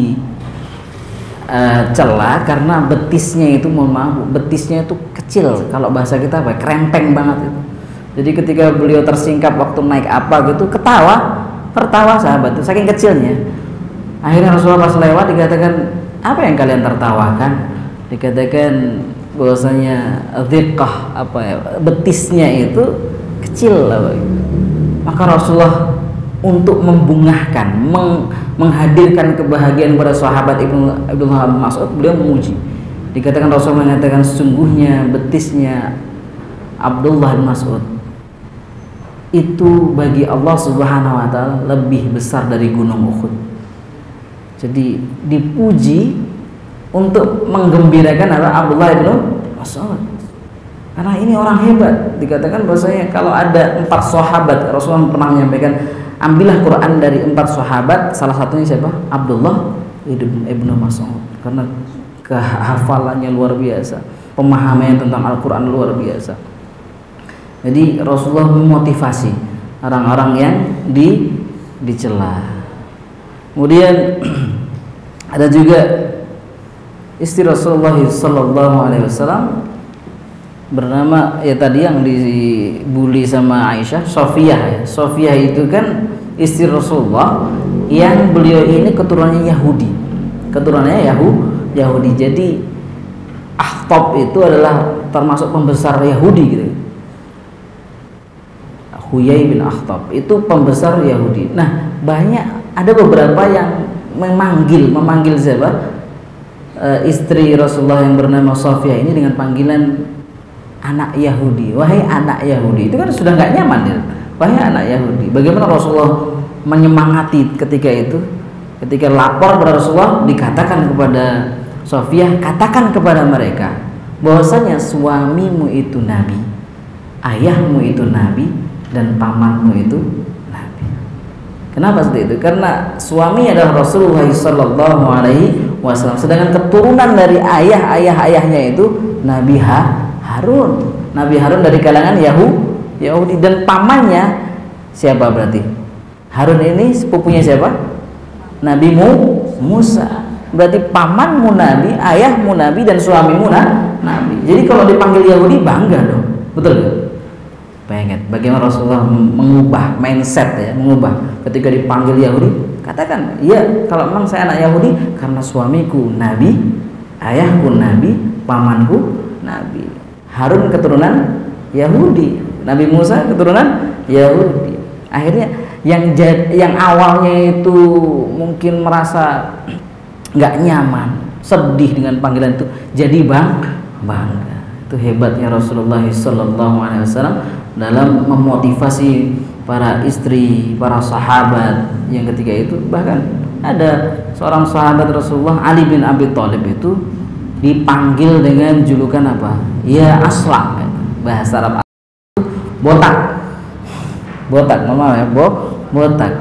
dicela karena betisnya itu, mohon maaf, betisnya itu kecil. Kalau bahasa kita apa? Krempeng banget itu. Jadi ketika beliau tersingkap waktu naik apa gitu, ketawa tertawa sahabat itu saking kecilnya. Akhirnya Rasulullah pas lewat dikatakan, apa yang kalian tertawakan? Dikatakan bahwasanya dhiqah, apa ya, betisnya itu kecil. Maka Rasulullah untuk membungahkan, menghadirkan kebahagiaan pada sahabat Abdullah bin Mas'ud, beliau memuji. Dikatakan Rasulullah mengatakan, sesungguhnya betisnya Abdullah bin Mas'ud itu bagi Allah Subhanahu wa taala lebih besar dari gunung Uhud. Jadi dipuji untuk menggembirakan Abdullah bin Mas'ud. Karena ini orang hebat. Dikatakan bahwasanya kalau ada 4 sahabat, Rasulullah pernah menyampaikan, ambillah Quran dari 4 sahabat, salah satunya siapa? Abdullah ibnu Mas'ud. Karena kehafalannya luar biasa, pemahamannya tentang Al-Quran luar biasa. Jadi Rasulullah memotivasi orang-orang yang dicela. Kemudian ada juga istri Rasulullah sallallahu alaihi wasallam bernama, ya tadi yang dibully sama Aisyah, Sofiyah ya. Sofiyah itu kan istri Rasulullah yang beliau ini keturunannya Yahudi. Keturunannya Yahudi. Jadi Akhtab itu adalah termasuk pembesar Yahudi gitu. Huyai bin Akhtab itu pembesar Yahudi. Nah, ada beberapa yang memanggil siapa? Istri Rasulullah yang bernama Sofiyah ini dengan panggilan anak Yahudi. Wahai anak Yahudi. Itu kan sudah nggak nyaman ya. Wahai anak Yahudi. Bagaimana Rasulullah menyemangati ketika itu? Ketika lapor kepada Rasulullah, dikatakan kepada Sofiyah, katakan kepada mereka bahwasanya suamimu itu nabi, ayahmu itu nabi, dan pamanmu itu nabi. Kenapa seperti itu? Karena suami adalah Rasulullah sallallahu alaihi wasallam, sedangkan keturunan dari ayahnya itu Nabi Harun. Nabi Harun dari kalangan Yahudi, dan pamannya siapa berarti? Harun ini sepupunya siapa? Nabi Musa. Berarti pamanmu nabi, ayahmu nabi, dan suamimu nabi. Jadi kalau dipanggil Yahudi bangga dong. Betul gak? Pengen bagaimana Rasulullah mengubah mindset ya, ketika dipanggil Yahudi, katakan, iya kalau memang saya anak Yahudi karena suamiku nabi, ayahku nabi, pamanku nabi. Harun keturunan Yahudi, Nabi Musa keturunan Yahudi. Akhirnya yang awalnya itu mungkin merasa nggak nyaman, sedih dengan panggilan itu, jadi bangga. Itu hebatnya Rasulullah SAW dalam memotivasi para istri, para sahabat yang ketika itu. Bahkan ada seorang sahabat Rasulullah, Ali bin Abi Thalib, itu dipanggil dengan julukan apa? Ya Aslam, bahasa Arab botak, normal ya, botak.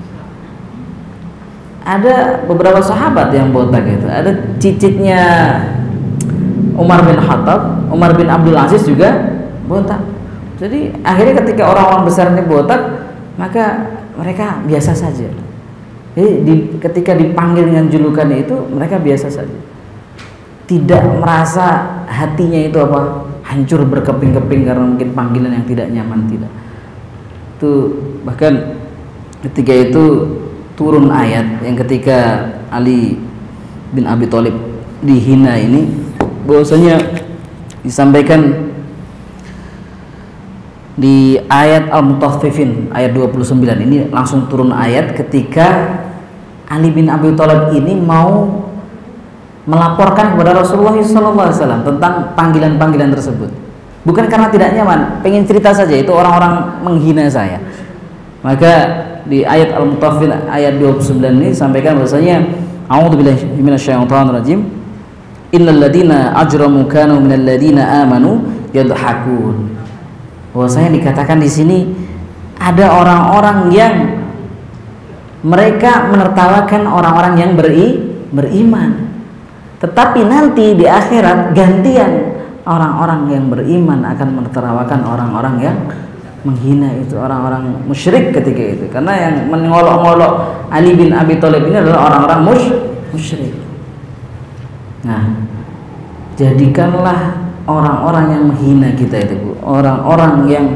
Ada beberapa sahabat yang botak itu. Ada cicitnya Umar bin Khattab, Umar bin Abdul Aziz juga botak. Jadi akhirnya ketika orang-orang besar ini botak, maka mereka biasa saja. Jadi ketika dipanggil dengan julukan itu, mereka biasa saja. Tidak merasa hatinya itu apa? Hancur berkeping-keping karena mungkin panggilan yang tidak nyaman, tidak. Itu bahkan ketika itu turun ayat yang ketika Ali bin Abi Thalib dihina ini, bahwasanya disampaikan di ayat Al-Mutaffifin ayat 29 ini, langsung turun ayat ketika Ali bin Abi Thalib ini mau melaporkan kepada Rasulullah SAW tentang panggilan-panggilan tersebut. Bukan karena tidak nyaman, pengen cerita saja, itu orang-orang menghina saya. Maka di ayat Al-Mutaffifin ayat 29 ini sampaikan bahwasanya a'udzubillahi minasyaitonir rajim, innal ladzina ajramu kanu minal ladzina amanu yadhakun. Bahwasanya dikatakan di sini ada orang-orang yang mereka menertawakan orang-orang yang beriman. Tetapi nanti di akhirat gantian, orang-orang yang beriman akan menertawakan orang-orang yang menghina, itu orang-orang musyrik ketika itu. Karena yang mengolok-olok Ali bin Abi Thalib ini adalah orang-orang musyrik. Nah, jadikanlah orang-orang yang menghina kita itu, orang-orang yang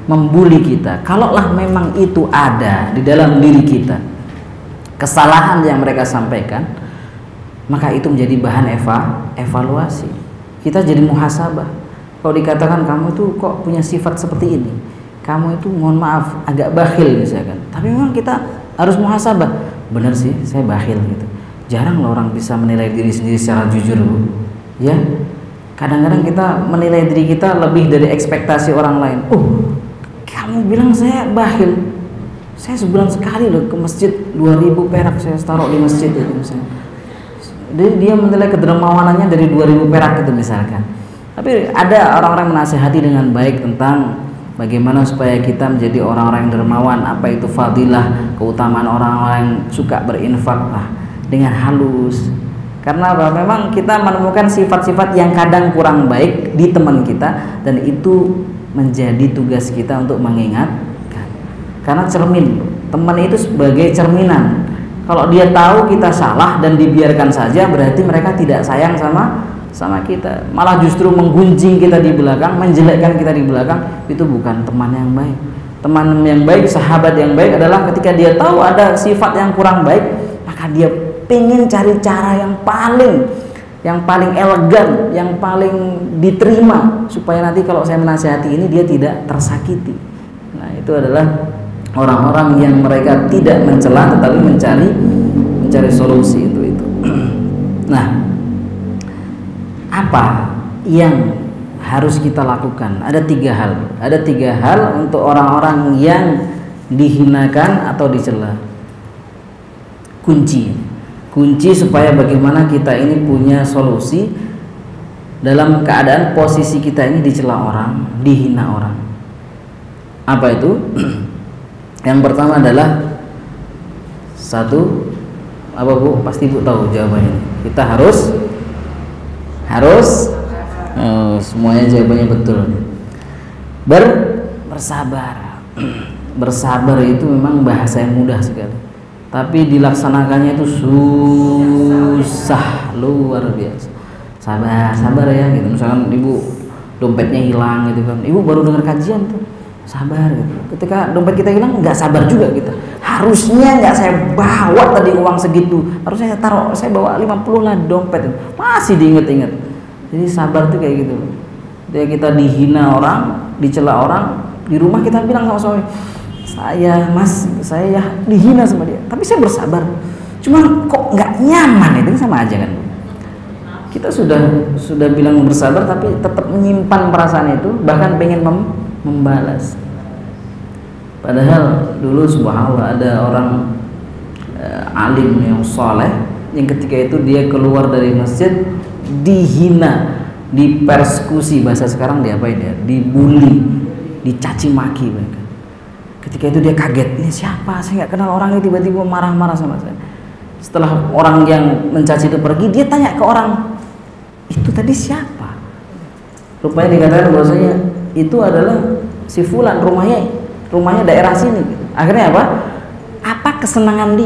membuli kita, kalaulah memang itu ada di dalam diri kita kesalahan yang mereka sampaikan, maka itu menjadi bahan evaluasi. Kita jadi muhasabah. Kalau dikatakan kamu tuh kok punya sifat seperti ini, kamu itu mohon maaf agak bakhil misalkan, tapi memang kita harus muhasabah. Benar sih, saya bakhil gitu. Jarang loh orang bisa menilai diri sendiri secara jujur, Bu. Ya, kadang-kadang kita menilai diri kita lebih dari ekspektasi orang lain. Kamu bilang saya bakhil, saya sebulan sekali loh ke masjid, 2.000 perak saya taruh di masjid itu misalnya. Jadi dia menilai kedermawanannya dari 2.000 perak itu misalkan. Tapi ada orang-orang menasihati dengan baik tentang bagaimana supaya kita menjadi orang-orang yang dermawan, apa itu fadilah, keutamaan orang-orang yang suka berinfak lah, dengan halus. Karena apa? Memang kita menemukan sifat-sifat yang kadang kurang baik di teman kita, dan itu menjadi tugas kita untuk mengingatkan. Karena cermin, teman itu sebagai cerminan. Kalau dia tahu kita salah dan dibiarkan saja, berarti mereka tidak sayang sama kita, malah justru menggunjing kita di belakang, menjelekkan kita di belakang. Itu bukan teman yang baik. Teman yang baik, sahabat yang baik adalah ketika dia tahu ada sifat yang kurang baik, maka dia pengen cari cara yang paling elegan, yang paling diterima, supaya nanti kalau saya menasihati ini dia tidak tersakiti. Nah, itu adalah orang-orang yang mereka tidak mencela tetapi mencari solusi itu. Nah, apa yang harus kita lakukan? Ada tiga hal untuk orang-orang yang dihinakan atau dicela. Kunci supaya bagaimana kita ini punya solusi dalam keadaan posisi kita ini dicela orang, dihina orang. Apa itu? Yang pertama adalah satu, apa Bu? Pasti Bu tahu jawabannya. Kita harus semuanya jawabannya betul. Bersabar. Bersabar itu memang bahasa yang mudah sekali, tapi dilaksanakannya itu susah luar biasa. Sabar ya gitu. Misalkan ibu dompetnya hilang gitu kan, ibu baru dengar kajian tuh, sabar gitu. Ketika dompet kita hilang, nggak sabar juga kita. Harusnya nggak saya bawa tadi uang segitu, harusnya saya taruh, saya bawa 50 lah dompet itu. Masih diinget-inget. Jadi sabar tuh kayak gitu. Dia kita dihina orang, dicela orang, di rumah kita bilang sama suami, saya ya dihina sama dia, tapi saya bersabar. Cuma kok nggak nyaman, itu sama aja kan. Kita sudah bilang bersabar, tapi tetap menyimpan perasaan itu, bahkan pengen membalas. Padahal dulu subhanallah ada orang alim yang soleh yang ketika itu dia keluar dari masjid dihina, dipersekusi, bahasa sekarang diapain ya, dibully, dicaci maki mereka. Ketika itu dia kaget, ini siapa? Saya nggak kenal orang ini, tiba-tiba marah-marah sama saya. Setelah orang yang mencaci itu pergi, dia tanya ke orang, itu tadi siapa? Rupanya dikatakan bahwasanya itu adalah si fulan, rumahnya daerah sini. Akhirnya apa? Apa kesenangan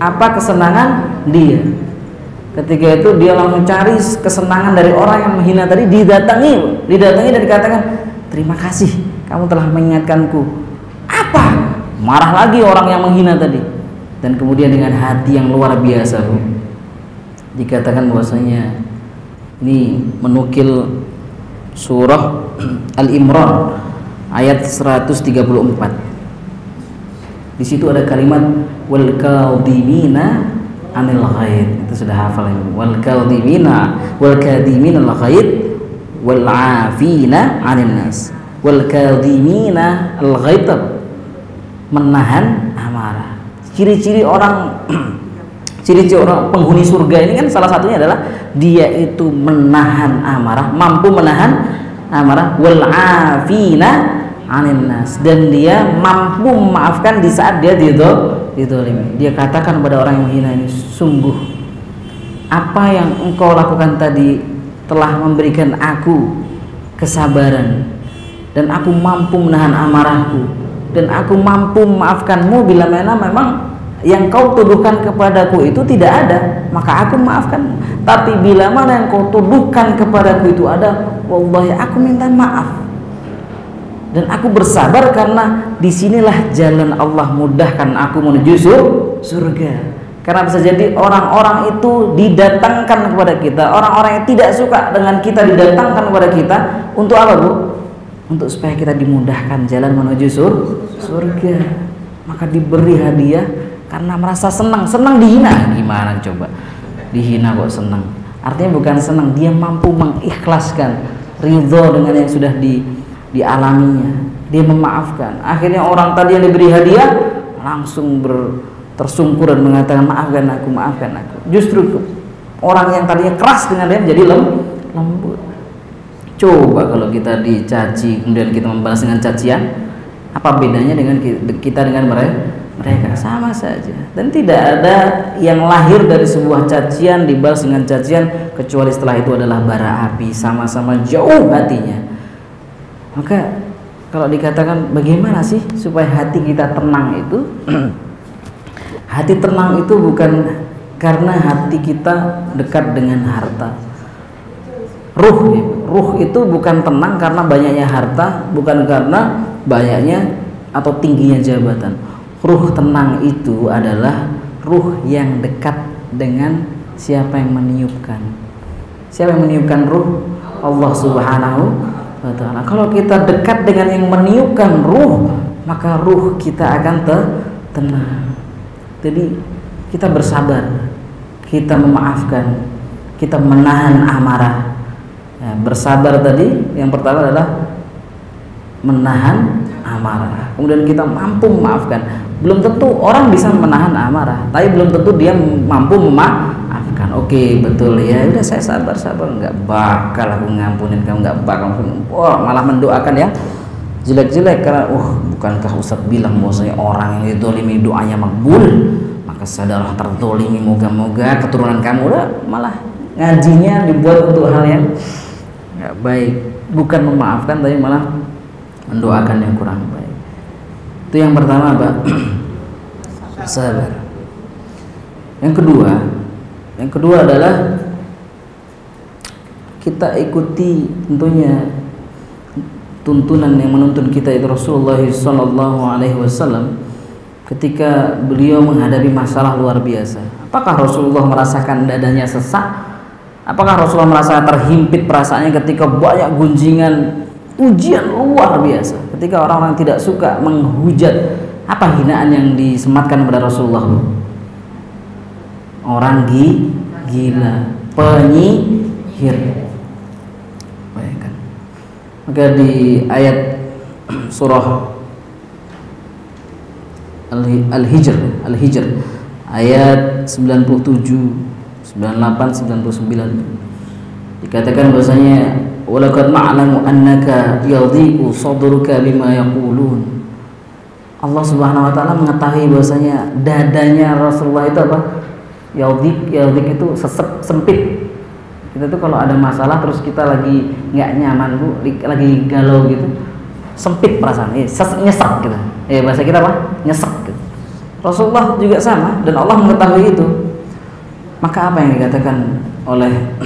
dia? Ketika itu dia langsung cari kesenangan dari orang yang menghina tadi, didatangi dan dikatakan, terima kasih kamu telah mengingatkanku. Apa? Marah lagi orang yang menghina tadi. Dan kemudian dengan hati yang luar biasa, Bu, dikatakan bahwasanya ini menukil surah Al-Imran ayat 134. Di situ ada kalimat wal kadhimina anil ghaid. Itu sudah hafal ini. Wal kadhimina al ghaid wal afina 'anil nas. Wal kadhimina al ghaid, menahan amarah. Ciri-ciri orang penghuni surga ini kan salah satunya adalah dia itu menahan amarah, mampu menahan amarah, wal afina 'anil nas, dan dia mampu memaafkan di saat dia dizalimi. Dia katakan kepada orang yang menghina ini, sungguh apa yang engkau lakukan tadi telah memberikan aku kesabaran, dan aku mampu menahan amarahku, dan aku mampu memaafkanmu bila mana memang yang kau tuduhkan kepadaku itu tidak ada, maka aku maafkan. Tapi bila mana yang kau tuduhkan kepadaku itu ada, wallahi aku minta maaf. dan aku bersabar karena disinilah jalan Allah mudahkan aku menuju surga. Karena bisa jadi orang-orang itu didatangkan kepada kita, orang-orang yang tidak suka dengan kita didatangkan kepada kita untuk apa, Bu? Untuk supaya kita dimudahkan jalan menuju surga. Maka diberi hadiah karena merasa senang. Senang dihina, gimana coba? Dihina kok senang. Artinya bukan senang, dia mampu mengikhlaskan, ridho dengan yang sudah dialaminya, dia memaafkan. Akhirnya orang tadi yang diberi hadiah langsung tersungkur dan mengatakan maafkan aku. Justru orang yang tadinya keras dengan dia menjadi lembut. Coba kalau kita dicaci kemudian kita membalas dengan cacian, apa bedanya dengan kita dengan mereka? Sama saja. Dan tidak ada yang lahir dari sebuah cacian dibalas dengan cacian kecuali setelah itu adalah bara api, sama-sama jauh hatinya. Maka kalau dikatakan bagaimana sih supaya hati kita tenang itu? Hati tenang itu bukan karena hati kita dekat dengan harta. Ruh itu bukan tenang karena banyaknya harta, bukan karena banyaknya atau tingginya jabatan. Ruh tenang itu adalah ruh yang dekat dengan siapa yang meniupkan. Siapa yang meniupkan ruh? Allah Subhanahu wa ta'ala. Kalau kita dekat dengan yang meniupkan ruh, maka ruh kita akan tenang. Jadi kita bersabar, kita memaafkan, kita menahan amarah. Ya, bersabar tadi yang pertama adalah menahan amarah. Kemudian kita mampu memaafkan. Belum tentu orang bisa menahan amarah, tapi belum tentu dia mampu memaafkan. Oke, betul ya. Udah saya sabar, nggak bakal aku ngampunin kamu, nggak bakal. Malah mendoakan yang jelek-jelek karena bukankah Ustadz bilang bahwasanya orang yang dizalimi doanya makbul, maka sadarlah terzalimi, moga-moga keturunan kamu. Udah malah ngajinya dibuat untuk hal yang nggak baik, bukan memaafkan tapi malah mendoakan yang kurang baik. Itu yang pertama, Pak. Sabar. Yang kedua adalah kita ikuti tentunya tuntunan yang menuntun kita itu Rasulullah Sallallahu Alaihi Wasallam ketika beliau menghadapi masalah luar biasa. Apakah Rasulullah merasakan dadanya sesak? Apakah Rasulullah merasa terhimpit perasaannya ketika banyak gunjingan ujian luar biasa? Ketika orang-orang tidak suka menghujat, apa hinaan yang disematkan kepada Rasulullah? Orang gila, penyihir. Bayangkan. Maka di ayat surah Al-Hijr ayat 97, 98, 99 dikatakan bahwasanya walaqad na'lamu annaka yadhiqu sadruka bima yaqulun. Allah Subhanahu wa taala mengetahui bahwasanya dadanya Rasulullah itu apa? Yadhiq itu sempit. Kita tuh kalau ada masalah terus kita lagi nggak nyaman, Bu, lagi galau gitu, sempit perasaan, nyesek gitu. Bahasa kita apa? Nyesek gitu. Rasulullah juga sama dan Allah mengetahui itu. Maka apa yang dikatakan oleh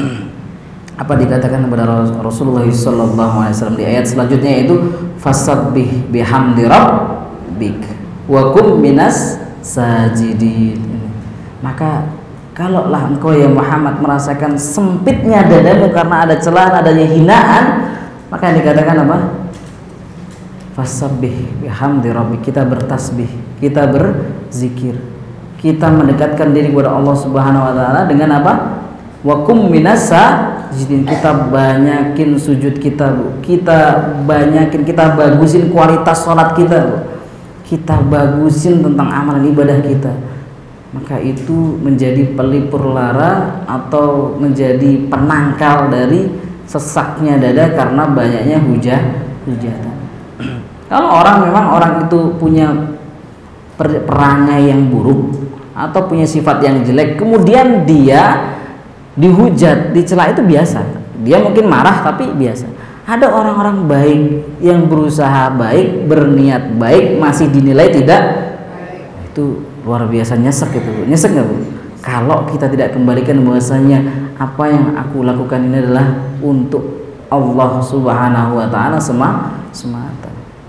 kepada Rasulullah SAW di ayat selanjutnya, yaitu fasabbih bihamdi rabbik wa kum minas sajidin. Maka kalaulah engkau ya Muhammad merasakan sempitnya dadamu karena ada celaan, adanya hinaan, maka yang dikatakan apa? Fasabbih bihamdi rabbik, kita bertasbih, kita berzikir, kita mendekatkan diri kepada Allah Subhanahu wa taala dengan apa? Wa kum minas sajidin, kita banyakin sujud kita, Bu. Kita bagusin kualitas sholat kita, Bu. Kita bagusin tentang amalan ibadah kita. Maka itu menjadi pelipur lara atau menjadi penangkal dari sesaknya dada karena banyaknya hujatan. Kalau memang orang itu punya perangai yang buruk atau punya sifat yang jelek, kemudian dia dihujat, dicela, itu biasa. Dia mungkin marah tapi biasa. Ada orang-orang baik yang berusaha baik, berniat baik, masih dinilai tidak, itu luar biasa nyesek itu. Nyesek nggak, Bu? Kalau kita tidak kembalikan bahwasanya apa yang aku lakukan ini adalah untuk Allah Subhanahu wa taala semata.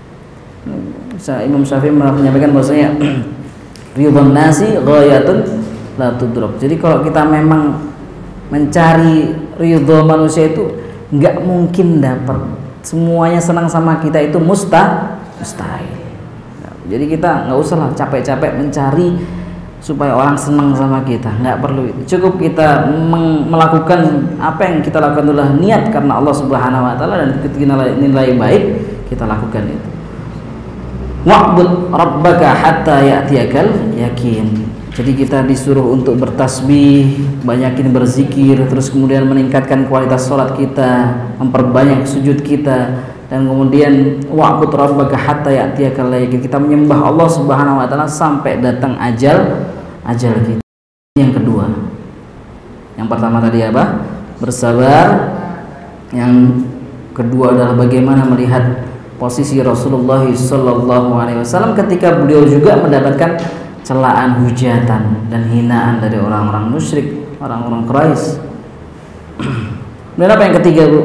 Imam Syafi'i menyampaikan bahwasanya ridwan nasi ghayatun la tudrak. Jadi kalau kita memang mencari ridho manusia itu nggak mungkin dapat. Semuanya senang sama kita itu mustahil. Jadi kita nggak usah lah capek-capek mencari supaya orang senang sama kita, nggak perlu itu. Cukup kita melakukan apa yang kita lakukan adalah niat karena Allah Subhanahu Wa Taala dan ketika nilai baik kita lakukan itu. Wa'bud rabbaka hatta ya'tiyakal yakin. Jadi kita disuruh untuk bertasbih, banyakin berzikir, terus kemudian meningkatkan kualitas sholat kita, memperbanyak sujud kita, dan kemudian wa'bud rabbaka hatta ya'tiyakal yakin. Kita menyembah Allah Subhanahu Wa Taala sampai datang ajal kita. Yang kedua, yang pertama tadi apa? Bersabar. Yang kedua adalah bagaimana melihat posisi Rasulullah SAW ketika beliau juga mendapatkan celaan, hujatan dan hinaan dari orang-orang musyrik, orang-orang Quraisy. Dan apa yang ketiga, Bu?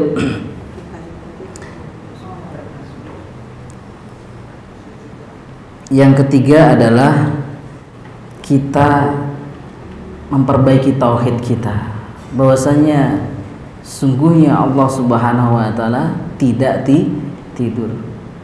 Yang ketiga adalah kita memperbaiki tauhid kita, bahwasanya sungguhnya Allah Subhanahu Wa Taala tidak tidur.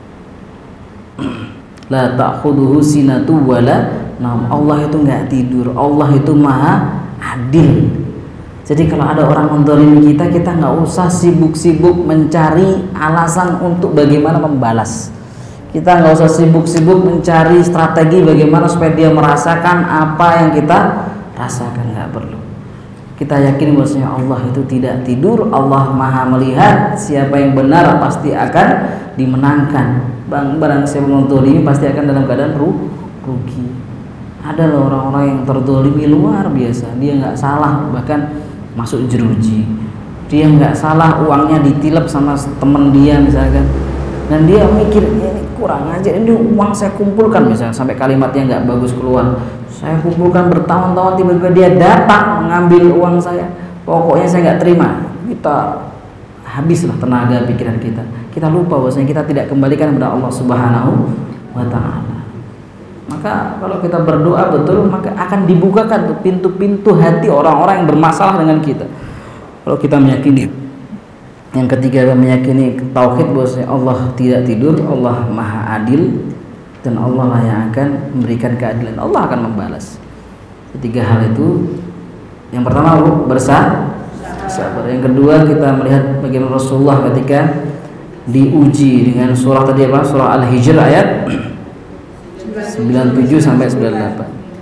La ta'khuduhu sinatu wala naum. Allah itu nggak tidur. Allah itu maha adil. Jadi kalau ada orang menzalimi kita, kita nggak usah sibuk-sibuk mencari alasan untuk bagaimana membalas. Kita nggak usah sibuk-sibuk mencari strategi bagaimana supaya dia merasakan apa yang kita rasakan, nggak perlu. Kita yakin bahwasanya Allah itu tidak tidur, Allah maha melihat, siapa yang benar pasti akan dimenangkan. Barang siapa menzalimi pasti akan dalam keadaan rugi. Ada loh orang-orang yang terzalimi luar biasa, dia nggak salah bahkan masuk jeruji, dia nggak salah uangnya ditilep sama temen dia misalkan, dan dia mikir ini kurang aja, ini uang saya kumpulkan misalnya, sampai kalimatnya nggak bagus keluar, saya kumpulkan bertahun-tahun, tiba-tiba dia datang mengambil uang saya, pokoknya saya nggak terima. Kita habislah tenaga pikiran kita, kita lupa bahwasanya kita tidak kembalikan kepada Allah Subhanahu Wa Taala. Maka kalau kita berdoa betul, maka akan dibukakan tuh pintu-pintu hati orang-orang yang bermasalah dengan kita. Kalau kita meyakini, yang ketiga meyakini tauhid bahwasanya Allah tidak tidur, Allah maha adil, dan Allah lah yang akan memberikan keadilan, Allah akan membalas. Ketiga hal itu, yang pertama bersabar. Yang kedua kita melihat bagaimana Rasulullah ketika diuji dengan surah tadi apa? Surah Al-Hijr ayat 97 sampai 98.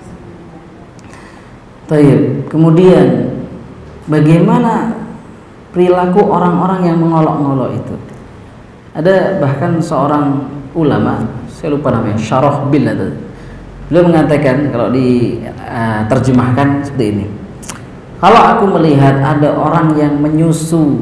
Baik, kemudian bagaimana perilaku orang-orang yang mengolok-ngolok itu? Ada bahkan seorang ulama, saya lupa namanya, Syarahbil itu. Beliau mengatakan kalau diterjemahkan seperti ini. Kalau aku melihat ada orang yang menyusu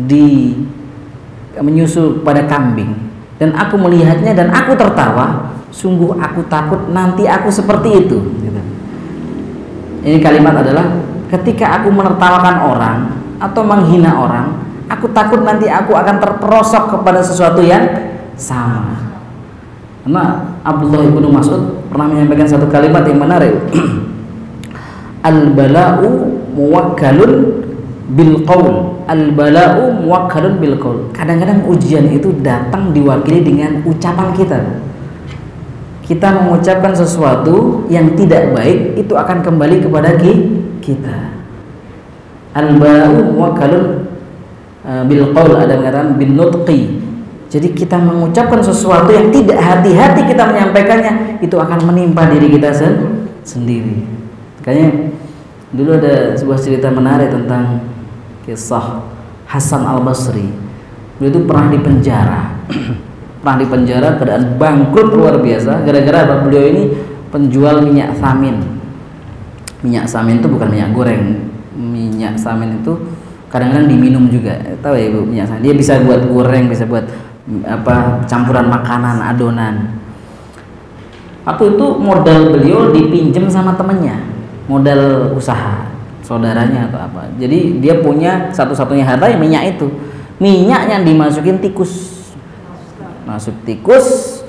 pada kambing dan aku melihatnya dan aku tertawa, sungguh aku takut nanti aku seperti itu. Ini kalimat adalah ketika aku menertawakan orang atau menghina orang, aku takut nanti aku akan terperosok kepada sesuatu yang sama. Karena Abdullah ibnu Mas'ud pernah menyampaikan satu kalimat yang menarik. Al-bala'u muwakkalun bil qaul. Al-bala'u muwakkalun bil qaul. Kadang-kadang ujian itu datang diwakili dengan ucapan kita. Kita mengucapkan sesuatu yang tidak baik, itu akan kembali kepada kita. Al-bala'u muwakkalun bil qaul, ada mengatakan bin nutqi. Jadi kita mengucapkan sesuatu yang tidak hati-hati kita menyampaikannya, itu akan menimpa diri kita sendiri. Makanya dulu ada sebuah cerita menarik tentang kisah Hasan Al-Basri. Beliau itu pernah dipenjara, keadaan bangkrut luar biasa gara-gara apa? Beliau ini penjual minyak samin. Minyak samin itu bukan minyak goreng. Minyak samin itu kadang-kadang diminum juga. Tahu ya Ibu, minyak samin. Dia bisa buat goreng, bisa buat campuran makanan, adonan. Waktu itu modal beliau dipinjam sama temannya, modal usaha saudaranya atau apa. Jadi dia punya satu-satunya harta yang minyak itu. Minyak yang dimasukin tikus, masuk tikus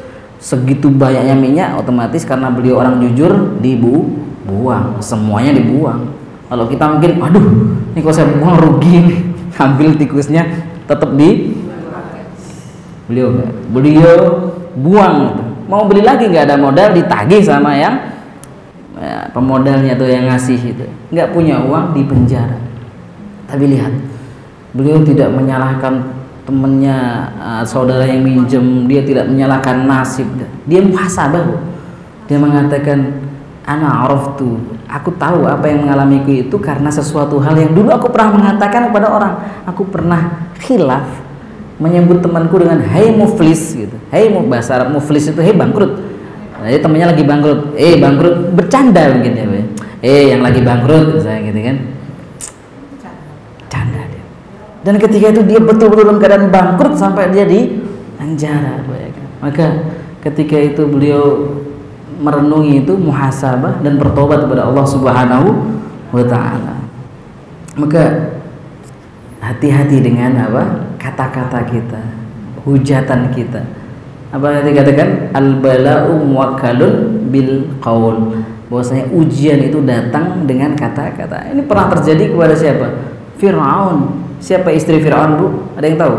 segitu banyaknya minyak, otomatis karena beliau orang jujur dibuang, semuanya dibuang. Kalau kita mungkin, aduh, ini kalau saya buang rugi nih, ambil tikusnya, tetap di beliau buang gitu. Mau beli lagi nggak ada modal, ditagih sama yang pemodalnya tuh yang ngasih itu, nggak punya uang, di penjara. Tapi lihat, beliau tidak menyalahkan temannya, saudara yang minjem, dia tidak menyalahkan nasib, dia muhasabah. Dia mengatakan, ana araftu, aku tahu apa yang mengalamiku itu karena sesuatu hal yang dulu aku pernah mengatakan kepada orang. Aku pernah khilaf menyebut temanku dengan hai muflis gitu. Hai, bahasa Arab muflis itu hai bangkrut. Nah, jadi temannya lagi bangkrut, bangkrut, bercanda mungkin ya, yang lagi bangkrut misalnya gitu kan. Canda dia. Dan ketika itu dia betul-betul dalam keadaan bangkrut sampai dia di penjara. Maka ketika itu beliau merenungi itu, muhasabah dan bertobat kepada Allah Subhanahu wa taala. Maka hati-hati dengan kata-kata kita, hujatan kita. Apa yang dikatakan al-bala'u muwakkalun bil qaul, bahwasanya ujian itu datang dengan kata-kata. Ini pernah terjadi kepada siapa? Fir'aun. Siapa istri Fir'aun, Bu? Ada yang tahu?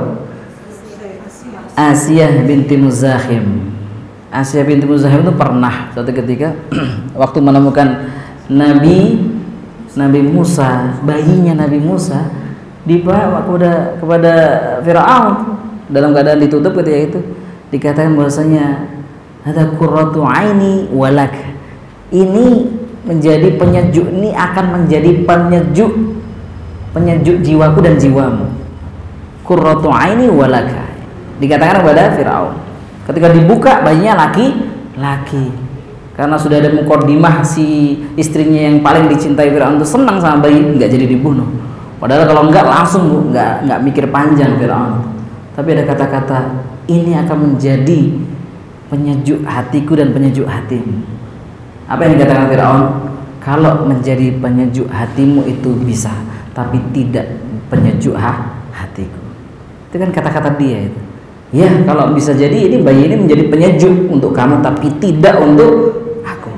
Asiyah binti Muzakhim. Asiyah binti Muzakhim itu pernah suatu ketika waktu menemukan Nabi Musa, bayinya Nabi Musa dibawa kepada Fir'aun dalam keadaan ditutup ketika itu, dikatakan bahwasanya ada qurratu aini walak, ini menjadi penyejuk, ini akan menjadi penyejuk jiwaku dan jiwamu. Qurratu aini walaka, dikatakan kepada Fir'aun. Ketika dibuka, bayinya laki-laki. Karena sudah ada muqaddimah, si istrinya yang paling dicintai Fir'aun itu senang sama bayi, nggak jadi dibunuh. Padahal kalau enggak langsung, Bu, nggak mikir panjang Fir'aun. Tapi ada kata-kata, ini akan menjadi penyejuk hatiku dan penyejuk hatimu. Apa yang dikatakan Fir'aun? Kalau menjadi penyejuk hatimu itu bisa, tapi tidak penyejuk hatiku. Itu kan kata-kata dia itu. Ya, kalau bisa jadi ini bayi ini menjadi penyejuk untuk kamu, tapi tidak untuk aku.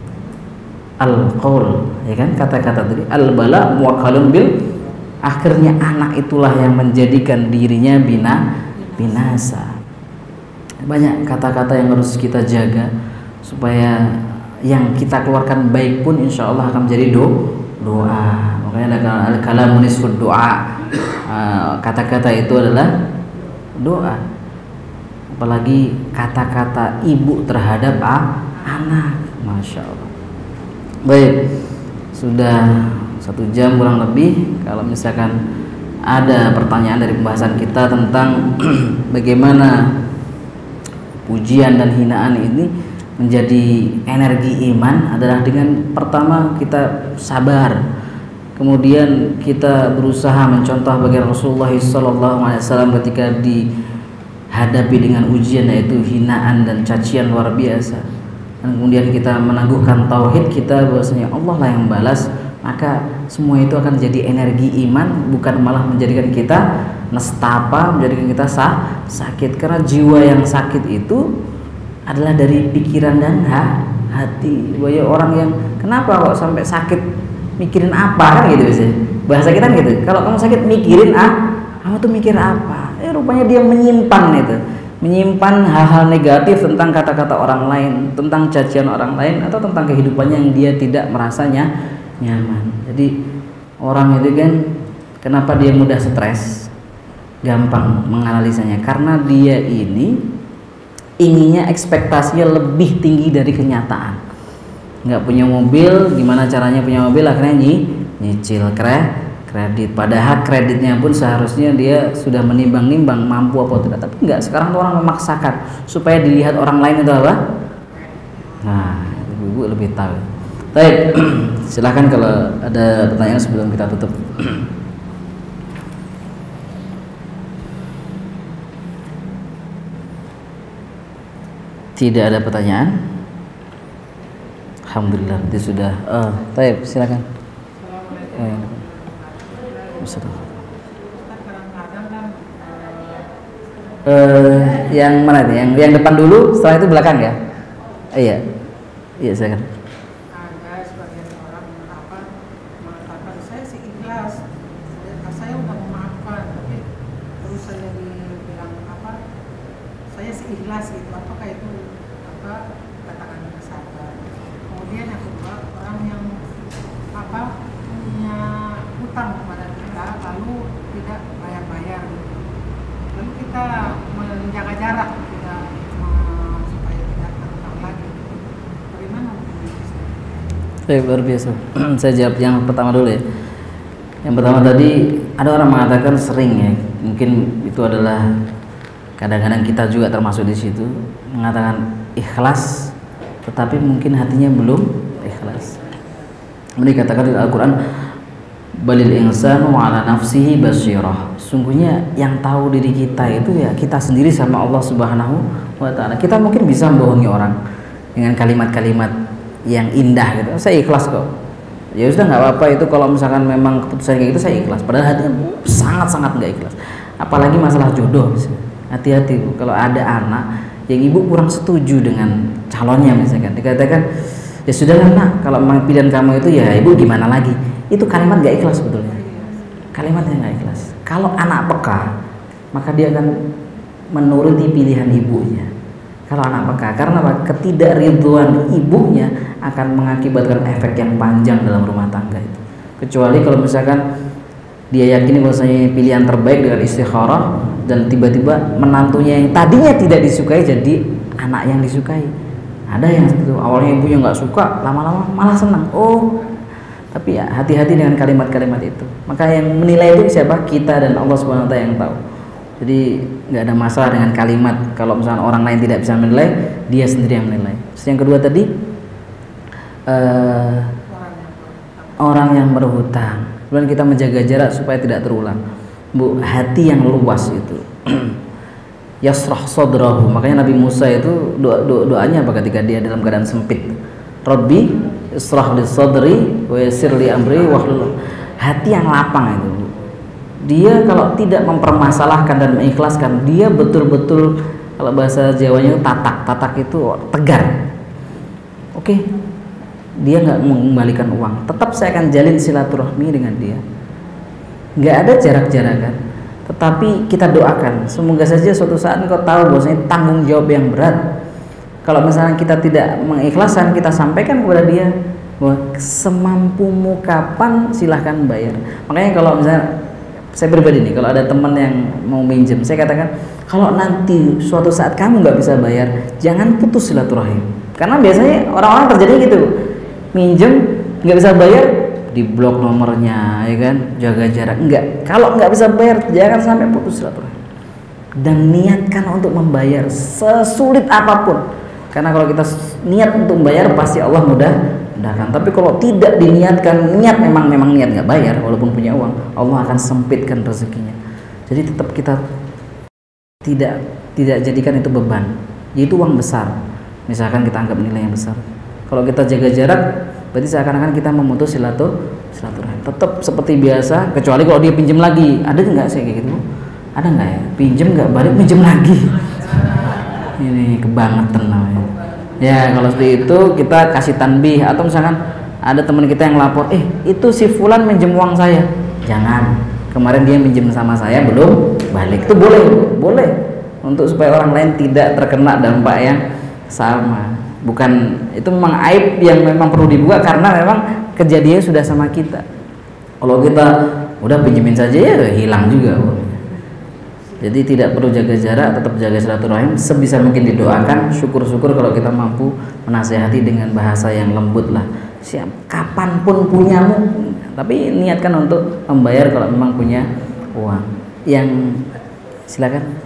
Al-qaul, ya kan, kata-kata tadi. Al-bala muwakkalun bil, akhirnya anak itulah yang menjadikan dirinya binasa. Banyak kata-kata yang harus kita jaga supaya yang kita keluarkan baik pun insya Allah akan menjadi doa. Makanya ada kalamun nisfud doa. Kata-kata itu adalah doa. Apalagi kata-kata ibu terhadap anak, masya Allah. Baik, sudah 1 jam kurang lebih. Kalau misalkan ada pertanyaan dari pembahasan kita tentang bagaimana pujian dan hinaan ini menjadi energi iman, adalah dengan pertama kita sabar, kemudian kita berusaha mencontoh bagaimana Rasulullah SAW ketika dihadapi dengan ujian, yaitu hinaan dan cacian luar biasa, dan kemudian kita meneguhkan tauhid kita bahwasanya Allah lah yang balas. Maka semua itu akan jadi energi iman, bukan malah menjadikan kita nestapa, menjadikan kita sakit. Karena jiwa yang sakit itu adalah dari pikiran dan hati. Banyak orang yang kenapa kok sampai sakit, mikirin apa, kan gitu biasanya. Bahasa kita kan gitu. Kalau kamu sakit mikirin kamu tuh mikir apa? Rupanya dia menyimpan hal-hal negatif tentang kata-kata orang lain, tentang cacian orang lain, atau tentang kehidupannya yang dia tidak merasanya nyaman. Jadi orang itu kan kenapa dia mudah stres, gampang menganalisanya, karena dia ini inginnya ekspektasinya lebih tinggi dari kenyataan. Nggak punya mobil, gimana caranya punya mobil, akhirnya nyicil kredit, padahal kreditnya pun seharusnya dia sudah menimbang-nimbang mampu apa tidak, tapi enggak. Sekarang tuh orang memaksakan supaya dilihat orang lain itu apa. Nah, ibu-ibu lebih tahu. Baik, silahkan kalau ada pertanyaan sebelum kita tutup. Tidak ada pertanyaan. Alhamdulillah, nanti sudah. Baik, silakan. Kadang-kadang kan yang mana nih? Yang depan dulu, setelah itu belakang ya? Iya. Iya, silakan. Ada sebagian orang mengatakan saya sih ikhlas, saya udah memaafkan, tapi terus saya dibilang saya sih ikhlas gitu, apakah itu katakan sabar. Kemudian yang kedua, orang yang punya hutang kepada kita lalu tidak bayar gitu. Lalu kita menjaga jarak, tidak supaya tidak terutang lagi. Bagaimana? Luar biasa. Saya jawab yang pertama dulu ya. Yang pertama tadi ada orang mengatakan sering ya, mungkin itu adalah kadang-kadang kita juga termasuk di situ, mengatakan ikhlas tetapi mungkin hatinya belum ikhlas. Mereka katakan di Al-Quran, balil insanu ala nafsihi basyirah. Sungguhnya yang tahu diri kita itu ya kita sendiri sama Allah Subhanahu wa ta'ala. Kita mungkin bisa membohongi orang dengan kalimat-kalimat yang indah gitu. Saya ikhlas kok. Ya sudah, nggak apa-apa itu kalau misalkan memang keputusan kayak gitu saya ikhlas. Padahal hatinya sangat-sangat nggak ikhlas. Apalagi masalah jodoh. Hati-hati kalau ada anak yang ibu kurang setuju dengan calonnya misalkan. Dikatakan ya sudahlah nak, kalau memang pilihan kamu itu ya ibu gimana lagi. Itu kalimat nggak ikhlas sebetulnya. Kalimat yang nggak ikhlas. Kalau anak peka, maka dia akan menuruti pilihan ibunya. Kalau anak peka, karena apa? Ketidakridhoan ibunya akan mengakibatkan efek yang panjang dalam rumah tangga itu. Kecuali kalau misalkan dia yakini bahwasanya pilihan terbaik dengan istikharah dan tiba-tiba menantunya yang tadinya tidak disukai jadi anak yang disukai. Ada yang seperti itu, awalnya ibunya nggak suka, lama-lama malah senang. Oh, tapi ya hati-hati dengan kalimat-kalimat itu. Maka yang menilai itu siapa? Kita dan Allah Subhanahu wa ta'ala yang tahu. Jadi nggak ada masalah dengan kalimat. Kalau misalnya orang lain tidak bisa menilai, dia sendiri yang menilai. Terus yang kedua tadi orang yang berhutang. Kemudian kita menjaga jarak supaya tidak terulang. Bu, hati yang luas itu yasrah sadrahu. Makanya Nabi Musa itu doanya apa ketika dia dalam keadaan sempit? Rabbi ishrah li sadri wa yassir li amri wahlul. Hati yang lapang itu. Dia kalau tidak mempermasalahkan dan mengikhlaskan, dia betul-betul, kalau bahasa Jawanya itu tatak itu tegar. Oke, dia nggak mengembalikan uang, tetap saya akan jalin silaturahmi dengan dia. Nggak ada jarak-jarakan, tetapi kita doakan semoga saja suatu saat engkau tahu bahwasanya tanggung jawab yang berat. Kalau misalnya kita tidak mengikhlaskan, kita sampaikan kepada dia bahwa semampumu kapan silahkan bayar. Makanya kalau misalnya saya pribadi nih, kalau ada teman yang mau minjem, saya katakan kalau nanti suatu saat kamu nggak bisa bayar, jangan putus silaturahim. Karena biasanya orang-orang terjadi gitu, minjem nggak bisa bayar, diblok nomornya, ya kan, jaga jarak. Enggak, kalau nggak bisa bayar, jangan sampai putus silaturahim. Dan niatkan untuk membayar sesulit apapun. Karena kalau kita niat untuk membayar, pasti Allah mudahkan. Tapi kalau tidak diniatkan, memang niat nggak bayar walaupun punya uang, Allah akan sempitkan rezekinya. Jadi tetap kita tidak jadikan itu beban. Yaitu uang besar, misalkan kita anggap nilai yang besar. Kalau kita jaga jarak, berarti seakan-akan kita memutus silaturahim. Tetap seperti biasa, kecuali kalau dia pinjam lagi. Ada nggak sih kayak gitu? Ada nggak ya? Pinjam nggak balik, pinjam lagi. Ini kebangetan namanya. Ya kalau seperti itu kita kasih tanbih, atau misalkan ada teman kita yang lapor, itu si fulan minjem uang saya. Jangan, kemarin dia minjem sama saya belum balik. Itu boleh untuk supaya orang lain tidak terkena dampak yang sama. Bukan, itu memang aib yang memang perlu dibuka karena memang kejadiannya sudah sama kita. Kalau kita udah pinjemin saja ya hilang juga. Jadi tidak perlu jaga jarak, tetap jaga silaturahim. Sebisa mungkin didoakan, syukur-syukur kalau kita mampu menasehati dengan bahasa yang lembut lah. Siap, kapanpun punyamu, tapi niatkan untuk membayar kalau memang punya uang. Yang silakan.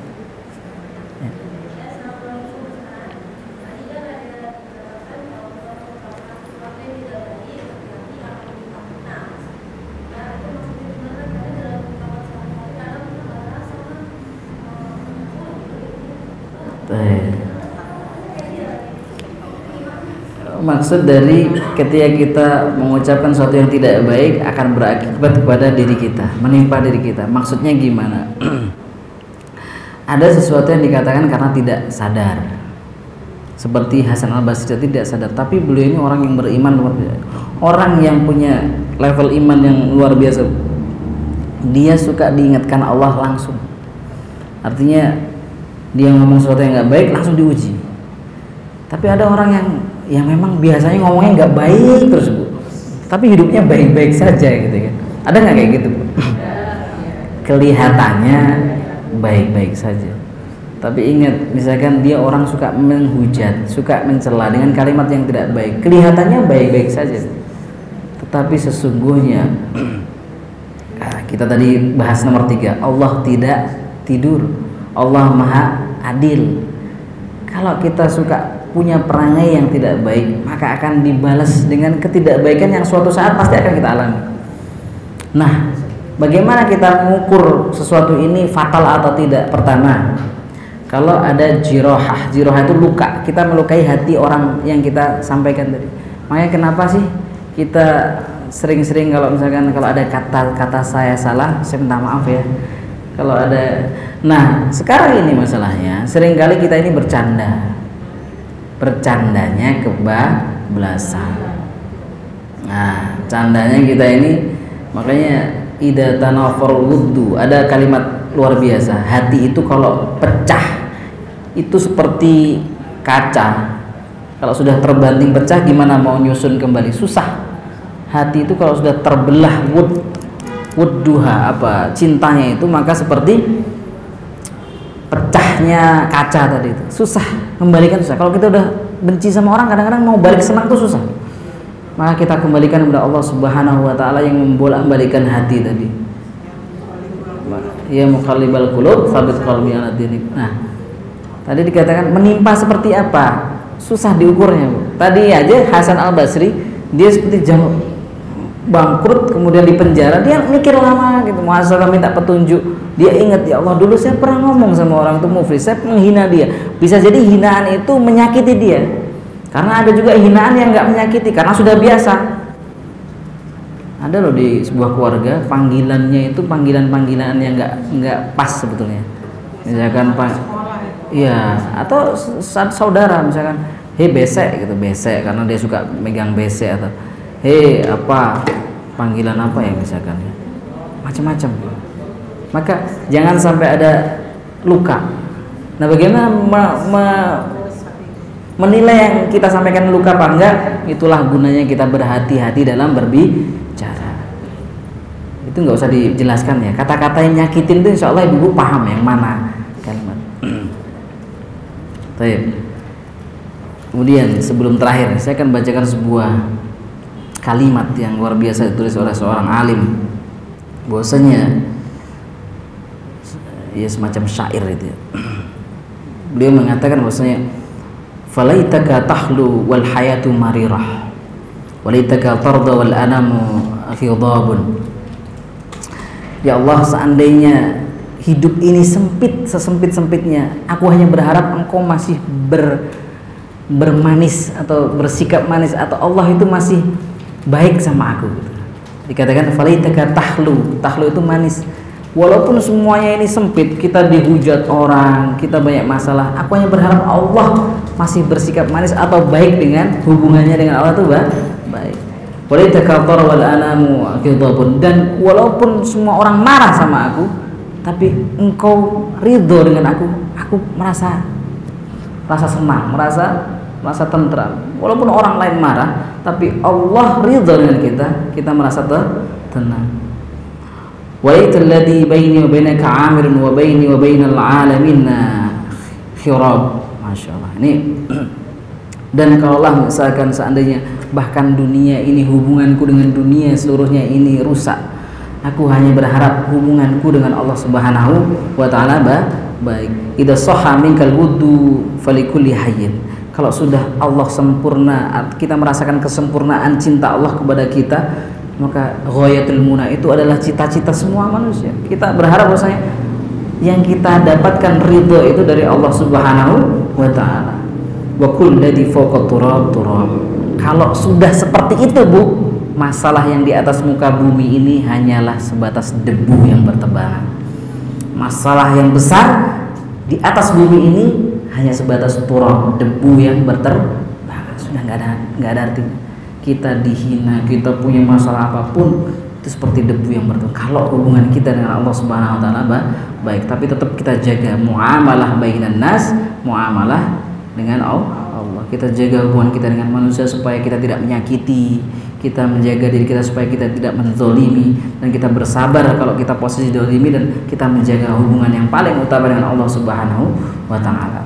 Maksud dari ketika kita mengucapkan sesuatu yang tidak baik akan berakibat kepada diri kita, menimpa diri kita. Maksudnya gimana? ada sesuatu yang dikatakan karena tidak sadar. Seperti Hasan Al-Basri tidak sadar, tapi beliau ini orang yang beriman luar biasa. Orang yang punya level iman yang luar biasa. Dia suka diingatkan Allah langsung. Artinya dia ngomong sesuatu yang nggak baik langsung diuji. Tapi ada orang yang memang biasanya ngomongnya nggak baik terus, Bu, tapi hidupnya baik-baik saja gitu kan. Ada nggak kayak gitu, Bu? Kelihatannya baik-baik saja, tapi ingat, misalkan dia orang suka menghujat, suka mencela dengan kalimat yang tidak baik, kelihatannya baik-baik saja, tetapi sesungguhnya kita tadi bahas nomor 3, Allah tidak tidur, Allah Maha Adil. Kalau kita suka punya perangai yang tidak baik, maka akan dibalas dengan ketidakbaikan yang suatu saat pasti akan kita alami. Nah, bagaimana kita mengukur sesuatu ini fatal atau tidak? Pertama, kalau ada jirohah, jirohah itu luka, kita melukai hati orang yang kita sampaikan tadi. Makanya kenapa sih kita sering-sering kalau misalkan kalau ada kata-kata saya salah, saya minta maaf ya. Kalau ada, nah sekarang ini masalahnya, seringkali kita ini bercandanya kebablasan. Nah, candanya kita ini, makanya ida tanafar wuddu, ada kalimat luar biasa, hati itu kalau pecah itu seperti kaca, kalau sudah terbanting pecah gimana mau nyusun kembali, susah. Hati itu kalau sudah terbelah wudduha, apa cintanya itu, maka seperti pecahnya kaca tadi itu, susah kembalikan, susah. Kalau kita udah benci sama orang, kadang-kadang mau balik senang tuh susah. Maka kita kembalikan kepada Allah Subhanahu wa taala yang membolak-balikan hati tadi. Ya muqallibal qulub, tsabbit qalbi ala dinik. Nah, tadi dikatakan menimpa seperti apa? Susah diukurnya, Bu. Tadi aja Hasan Al-Basri, dia seperti bangkrut kemudian di penjara, dia mikir lama gitu, muhasabah minta petunjuk. Dia ingat, ya Allah, dulu saya pernah ngomong sama orang itu muflis, saya menghina dia. Bisa jadi hinaan itu menyakiti dia. Karena ada juga hinaan yang nggak menyakiti karena sudah biasa. Ada loh di sebuah keluarga panggilannya itu panggilan-panggilan yang nggak pas sebetulnya. Misalkan iya, atau saudara misalkan, hei besek gitu, besek karena dia suka megang besek, atau hei apa, panggilan apa ya misalkan, macam-macam. Maka jangan sampai ada luka. Nah, bagaimana menilai yang kita sampaikan luka apa enggak? Itulah gunanya kita berhati-hati dalam berbicara. Itu nggak usah dijelaskan ya. Kata-kata yang nyakitin itu insya Allah ibu paham yang mana kalimat. Baik. Kemudian sebelum terakhir saya akan bacakan sebuah kalimat yang luar biasa ditulis oleh seorang alim. Bahwasanya ya semacam syair itu ya. Beliau mengatakan bahwasanya falaitaka tahlu wal hayatu marirah walaitaka tarda wal anamu khidabun. Ya Allah, seandainya hidup ini sempit sesempit-sempitnya, aku hanya berharap engkau masih bermanis atau bersikap manis, atau Allah itu masih baik sama aku gitu. Dikatakan falaitaka tahlu itu manis. Walaupun semuanya ini sempit, kita dihujat orang, kita banyak masalah, aku hanya berharap Allah masih bersikap manis atau baik dengan hubungannya dengan Allah itu baik. Walaitakathar wal anamu ghidabun, dan walaupun semua orang marah sama aku, tapi engkau ridho dengan aku merasa senang, merasa tentram. Walaupun orang lain marah, tapi Allah ridho dengan kita merasa tenang. Walaital ladzi baini wa bainaka 'amirun wa baini wa bainal 'alamin khirab. Masyaallah. Ini dan kalaulah misalkan seandainya bahkan dunia ini, hubunganku dengan dunia seluruhnya ini rusak, aku hanya berharap hubunganku dengan Allah Subhanahu wa taala baik. Idza sahha minkal wuddu falikulli hayyin. Kalau sudah Allah sempurna, kita merasakan kesempurnaan cinta Allah kepada kita, maka ghayatul muna itu adalah cita-cita semua manusia. Kita berharap bahwasanya yang kita dapatkan ridho itu dari Allah Subhanahu wa taala. Wa kullu ladzi fawqa turab. Kalau sudah seperti itu, Bu, masalah yang di atas muka bumi ini hanyalah sebatas debu yang bertebaran. Masalah yang besar Di atas bumi ini hanya sebatas turab, debu yang berterbangan, sudah nggak ada artinya. Kita dihina, kita punya masalah apapun, itu seperti debu yang berterbangan. Kalau hubungan kita dengan Allah Subhanahu wa taala baik, tapi tetap kita jaga muamalah bainan nas, muamalah dengan Allah. Kita jaga hubungan kita dengan manusia supaya kita tidak menyakiti, kita menjaga diri kita supaya kita tidak menzolimi, dan kita bersabar kalau kita posisi zolimi, dan kita menjaga hubungan yang paling utama dengan Allah Subhanahu wa taala.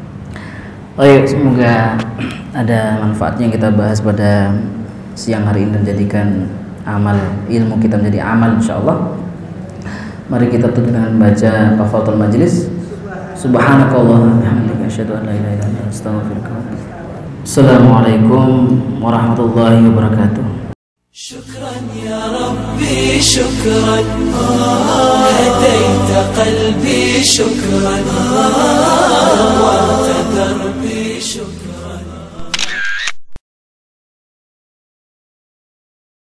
Semoga ada manfaatnya yang kita bahas pada siang hari ini dan jadikan amal ilmu kita menjadi amal insyaallah. Mari kita tutup dengan baca kafaratul majlis. Subhanakallahumma wa bihamdika asyhadu an la ilaha illa anta astaghfiruka wa atubu ilaik. Assalamualaikum warahmatullahi wabarakatuh. شكرا يا ربي شكرا هديت قلبي شكرا نورت دربي شكرا